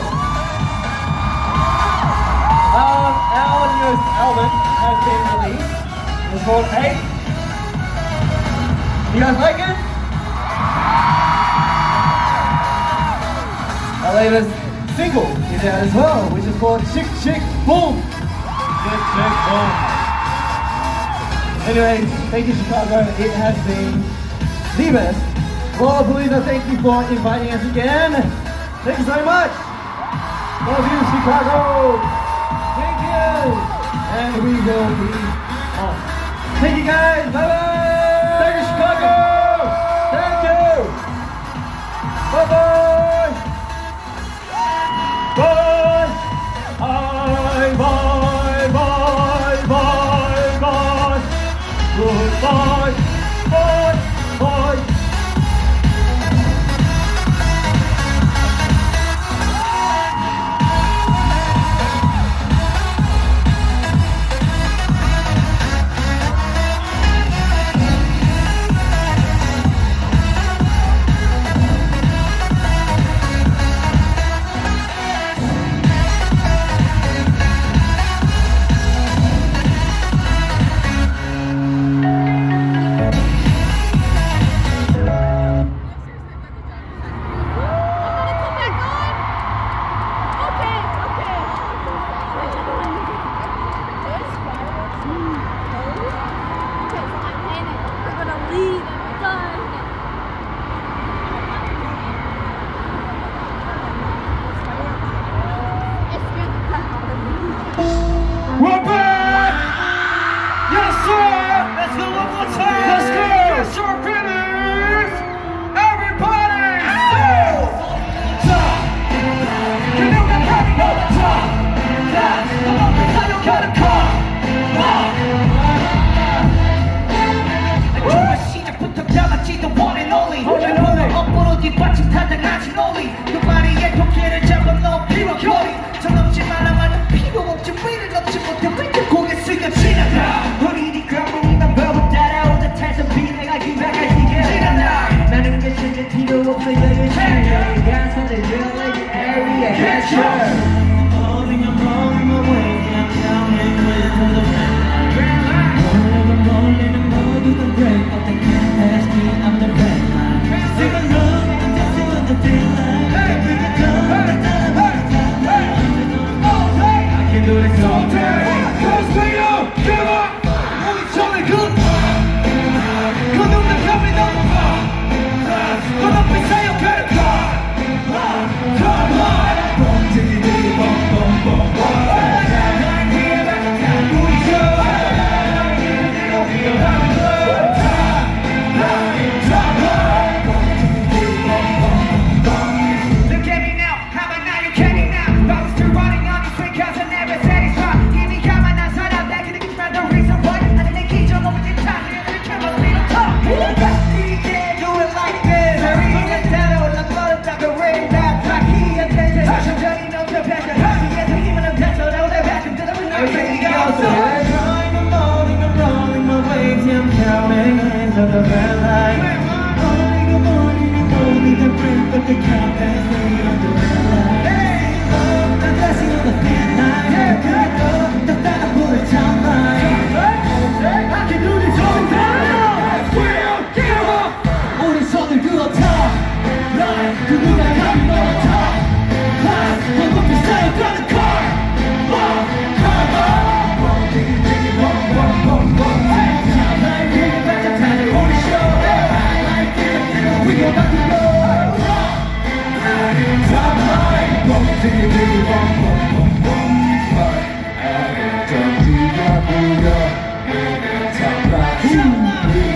S1: Um, our newest album has been released. It's called Eight. You guys like it?
S4: latest single is out as well, which is called Chick Chick Boom. Chick Chick Boom. Anyway, thank you Chicago. It has been the best. Lollapalooza, thank you for inviting us again. Thank you so much. Love you, Chicago. Thank you. And we will be on. Thank you guys. Bye bye. Thank you, Chicago. Thank you. Bye bye. Bye. Bye bye bye bye bye. Goodbye. Bye bye.
S1: We're back! Yes, sir! Let's go one more time! Let's go! Yes, sir, finish! Everybody! Say! Top! You know that party on the top! That's the moment that you gotta come!
S2: 처음 시작부터 잡았지 the one and only 멤버는 업보로 뒷받침 타던 아침 놀이 그 마리에 토끼를 잡아 넣어 피워 결이 저 넘지 말라 말도 필요 없지 위를 넘지 못해 왼쪽 고개 숙여 지나가 우리 니가 먹는 법을 따라오다 탈선 비내가 기백할 시계 지나가 나는 몇 시간 필요 없어 여유 차려 가사를 real area catch up Rolling, I'm rolling my way I'm counting clear to the red line Rolling, I'm rolling, I'm rolling to the break But they can't pass me, I'm the red line Sing along, I'm dancing on the thin line Bring it down, bring it down, bring it down I can do this all day
S1: Cause we don't give up!
S2: 우리 정말 good 그 눈을 감이 너무 그 눈빛 사역하는 것 Come on
S1: 뻥튀기 뻥뻥뻥뻥 난 뒤에 바짝 우리 저
S2: Look at me now, how about now you can me now Bounce to running on this way cause I never satisfied Give me come on now, sign out that can get the reason why I didn't keep you over the time You never care about me to talk D J do it like this Hurry and tell it like blood like a rain that track He attention, 천천히 넘쳐 패션 위에서 힘은 없겠어 나 오늘 패션 들어오는 날 baby go so I'm rolling, I'm rolling, I'm rolling my waves I'm counting hands of the red light Rolling, I'm rolling, I'm rolling the breath but they can't pass me on the red light I'm dancing on the thin line 더 따라 불을 참아 I can do this all the time
S1: We don't give up!
S2: 우리 손을 그어 top line 그 누가 감히 너와 top line 더 높이 쌓여가는 car oh, come on 뻥튀기 뻥뻥뻥뻥 Top line 위에 바짝 타는 우리 show High line 뛰어 뛰어 we go back to go
S1: Top line 뻥튀기 뻥뻥뻥뻥 뻥튀기가 보여 Top line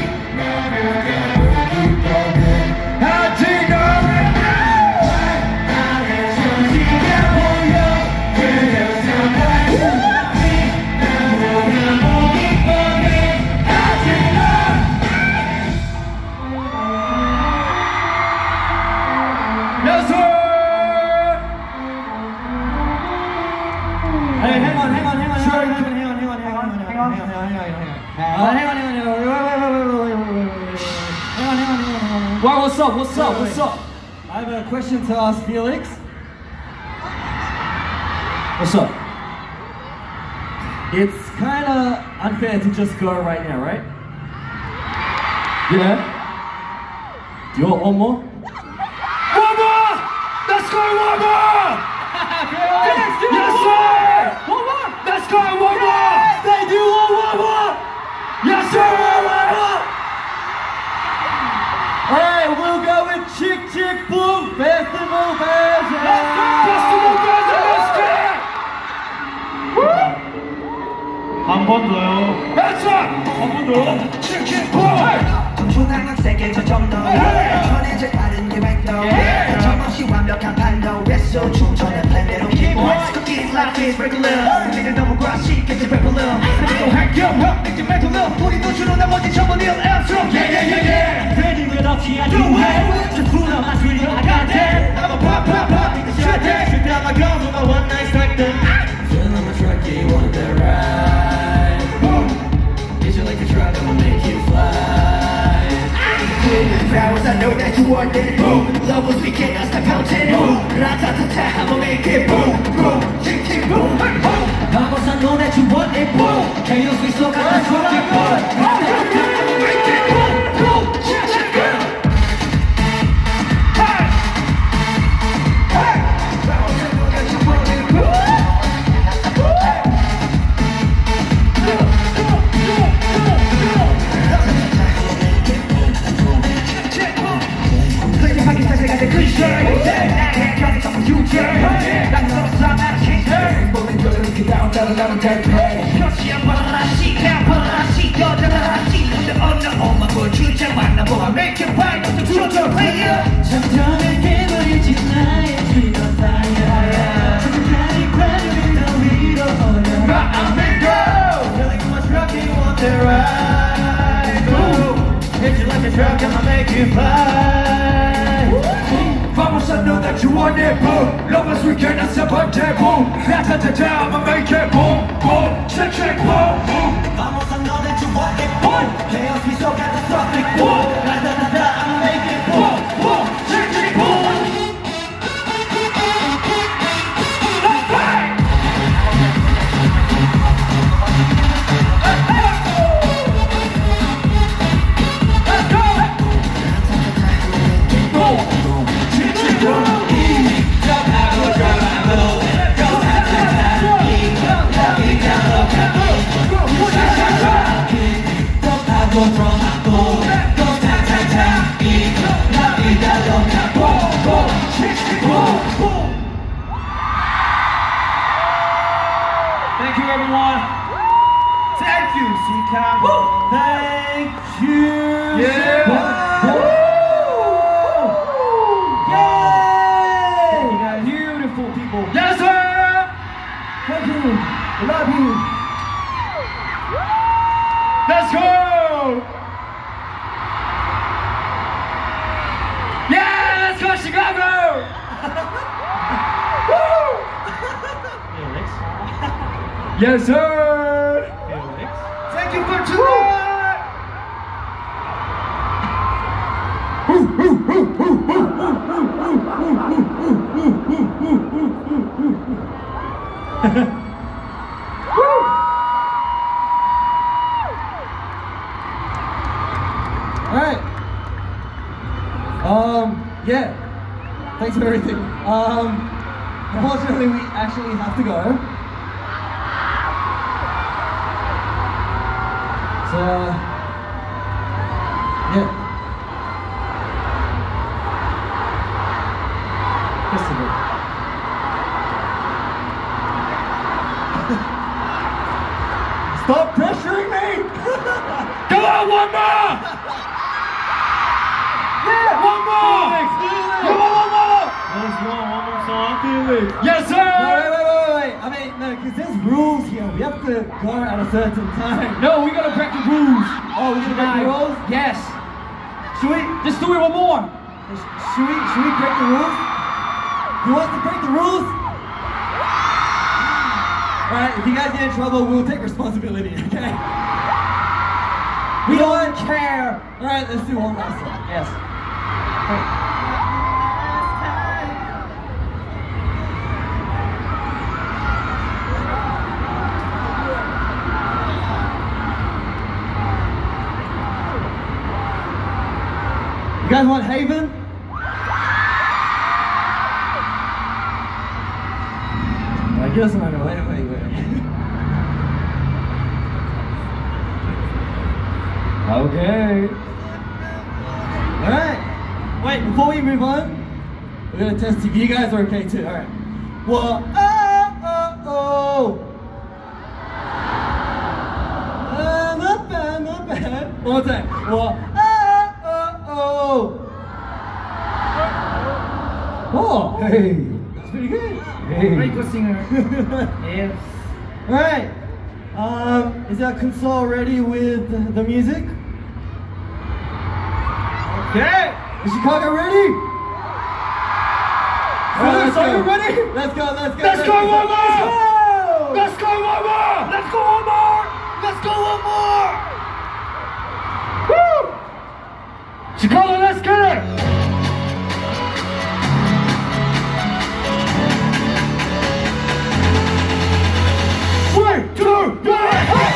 S4: Yes, sir! Hey, hang on, hang on, hang on, hang on, hang on, hang on, hang on, hang on, hang on, hang on, hang on, hang on, hang on, hang on, wait, wait, wait, wait, wait, wait, wait, wait, hang on, hang on, hang on, hang on.
S5: Wow, what's up, what's up, what's up?
S4: I have a question to ask Felix.
S5: What's up?
S4: It's kind of unfair to just go right now, right?
S5: Yeah? Do you want one more?
S1: One more! Let's go! one more! Yes, sir! One more! Let's go, one more!
S4: They do one, one, one!
S1: Yes, sir! One, one, one!
S4: Alright, we'll go with Chick Chick Boom Festival version!
S1: Festival version, let's get it!
S5: 한 번 더요.
S1: Hands up!
S5: 한 번 더.
S1: Chick, chick, boom!
S2: 청춘항은 세계 저 정도 전해질 다른 계획도 정없이 완벽한 판도 뱃속 충전의 플랜대로 keep on Cookies like this regular 니들 너무 과식했지 regular 그리고 할겸 닉지 멘토는 우리도 주로 나머지 전부 닐 엠스트롱 Yeah yeah yeah yeah
S5: Ready with 없이 I do it. Just pull up my sleeve, I got that.
S2: I'm a pop pop pop 닉지 shot that Shoot down my guns with my one night strike then Feeling my truck, yeah you want that ride Boom Did you like the truck, I'ma make you fly Flowers, I know that you want it. Boom, love was begin us to fountain. Boom, ra-ta-ta-ta, I'ma make it. Boom, boom, chick, chick, boom, boom. Vamos, I know that you want it. Boom, chaos we so catastrophic. Boom, I'ma make it. Boom, boom, chick, chick, boom. Hey, hey. Vamos, I know that you want it. Boom.
S3: 점점을 깨버리지 나의 tree of fire 천천히 climb 너 위로 올려
S2: I'm in go. Feeling too much rock, you want the ride. Boom, hit you like a truck, I'ma make you fly.
S1: Vamos, I know that you want it, boom. Love us, we cannot separate, boom. Ra-ta-ta-ta, I'ma make it, boom, boom. Chick, chick, boom, boom.
S2: Vamos, I know that you want it, boom. Chaos be so catastrophic, boom. Ra-ta-ta-ta, I'ma make it, boom, boom. Chick, chick, boom. Let's play. Let's go. Boom, boom. Chick, chick, boom.
S5: Thank you, everyone.
S1: Thank you, Chicago.
S4: Thank you!
S1: Yeah.
S4: Woo! Yay! You guys beautiful people.
S1: Yes, sir.
S4: Thank you. I love you.
S1: Let's go. Yeah, let's go, Chicago. Woo.
S5: Felix.
S1: Yes, sir.
S5: Felix.
S1: Thank you for tonight.
S4: Alright. Um, yeah. Thanks for everything. Um, unfortunately, we actually have to go. So, yeah. Festival. Stop pressuring me!
S1: Come on, one more. Yeah, one more. Come on, one more.
S5: Let's go. One more song. Felix.
S1: Yes,
S4: No,
S1: sir.
S4: wait, wait, wait, wait. I mean, no, because there's rules here. We have to go at a certain time.
S1: No, we gotta break the rules.
S4: Oh, we're gonna break the rules?
S1: Yes.
S4: Should we?
S1: Just do it one more.
S4: Should we? Should we break the rules? Who wants to break the rules? Alright, if you guys get in trouble, we'll take responsibility, okay? We don't care! Alright, let's do one last song. Yes. You guys want Haven? 이어서 말해. Wait, wait, wait. Okay. All right. Wait, before we move on, we're gonna test if you guys are okay too. All right. Well, oh, oh, oh. Uh, not bad, not bad. One more time. Well, oh, oh, oh. Oh, hey, that's pretty good. Hey.
S3: Very good singer. Yes.
S4: All right. Um, is that console ready with the music?
S3: Okay.
S4: Is Chicago ready?
S3: Fellas, are you ready?
S4: Let's go, let's go.
S3: Let's go one more.
S4: Let's go.
S3: Let's go one more. Let's go one more. Let's go one more. Woo! Chicago, let's get it. Three, two, one, hey!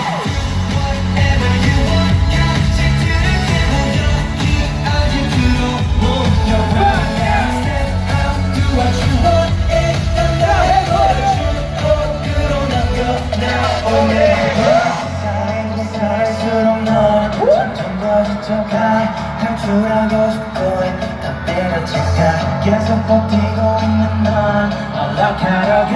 S2: 감출하고 싶고 있던 때가 차가 계속 버티고 있는 넌 연락하러 가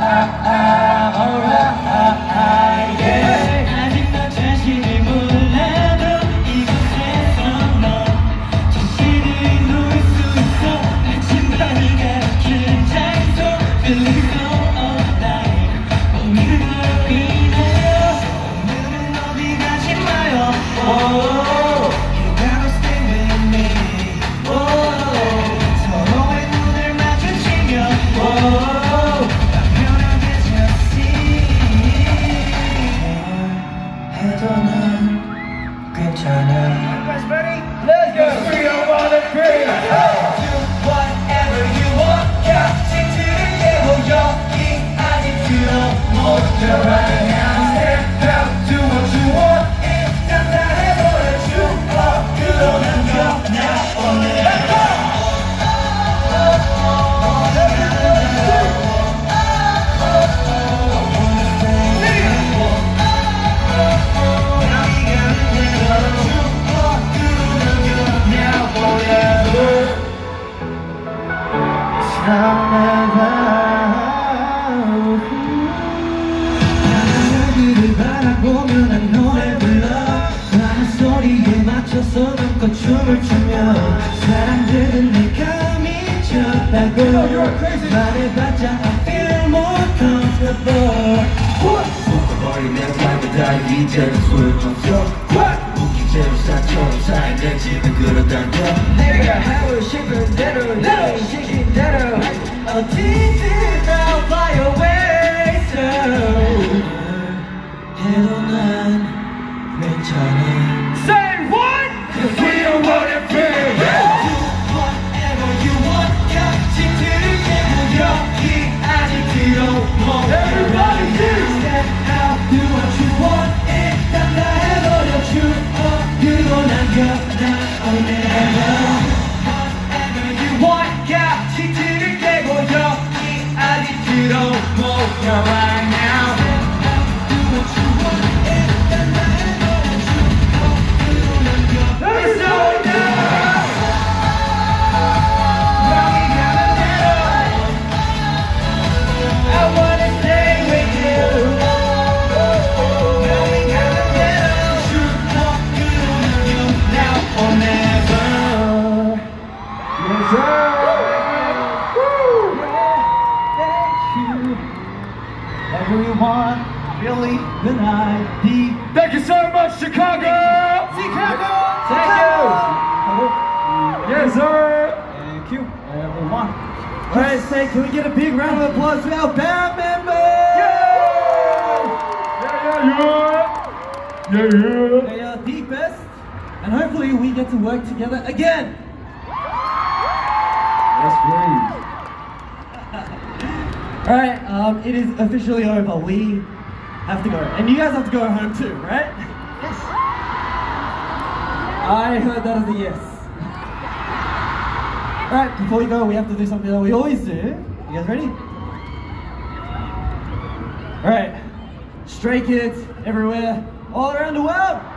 S2: Alright yeah.
S5: 아직 너 자신을 몰라도 이곳에서 너 자신을 놓을 수 있어 마침반이 가득한 장소 Feeling so alive 오늘을 위하여 오늘은 어디 가지 마요 oh.
S3: Everybody's ready? Let's go! Three, one, and three!
S2: Do whatever you want 같이 들으려고 여기 아직 들어못 들어 right now Step out, do what you want 일단 다 해버려 주워 끌어남겨 now or never
S5: 하늘을 바라보며 난 노래 불러 나는 소리에 맞춰서 맘껏 춤을 추며 사람들은 내가 미쳤다고 말해봤자 I feel more comfortable
S2: 버리면 말고 다 이제는 소용없어 웃긴 채로 사처럼 쌓인 내 집을 끌어당겨
S5: 내가 하고 싶은 대로 내 시킨 대로 어디든 I'll fly away so 해도 난 괜찮아
S3: Say what? Three, one, and three!
S5: Do whatever you want 같이 들으려고 여기 아직 들어못
S3: Everybody
S5: Step out, do what you want 일단 다 해버려 주어 그거 남겨 now or never Whatever you want 같이 들으려고 여기 아직 들어못 right now Do what you want 일단 다 해버려 주어 그거 남겨
S3: Let's go now!
S5: 너희 가는 대로 I wanna stay with you 너희 가는 대로 주어 그거 남겨 now or never
S3: Yes, sir!
S4: Everyone, really, the night, the
S3: Thank you so much, Chicago!
S4: Chicago.
S3: Thank you. Yes, sir!
S4: Thank you, everyone. All right, say, can we get a big round of applause to our band members?
S3: Yeah, yeah, yeah! Yeah, yeah!
S4: They are the best, and hopefully we get to work together again.
S3: Yes, please.
S4: All right, um, it is officially over. We have to go, and you guys have to go home too, right? Yes. I heard that as a yes. All right, before we go, we have to do something that we always do. You guys ready? Stray Kids everywhere, all around the world.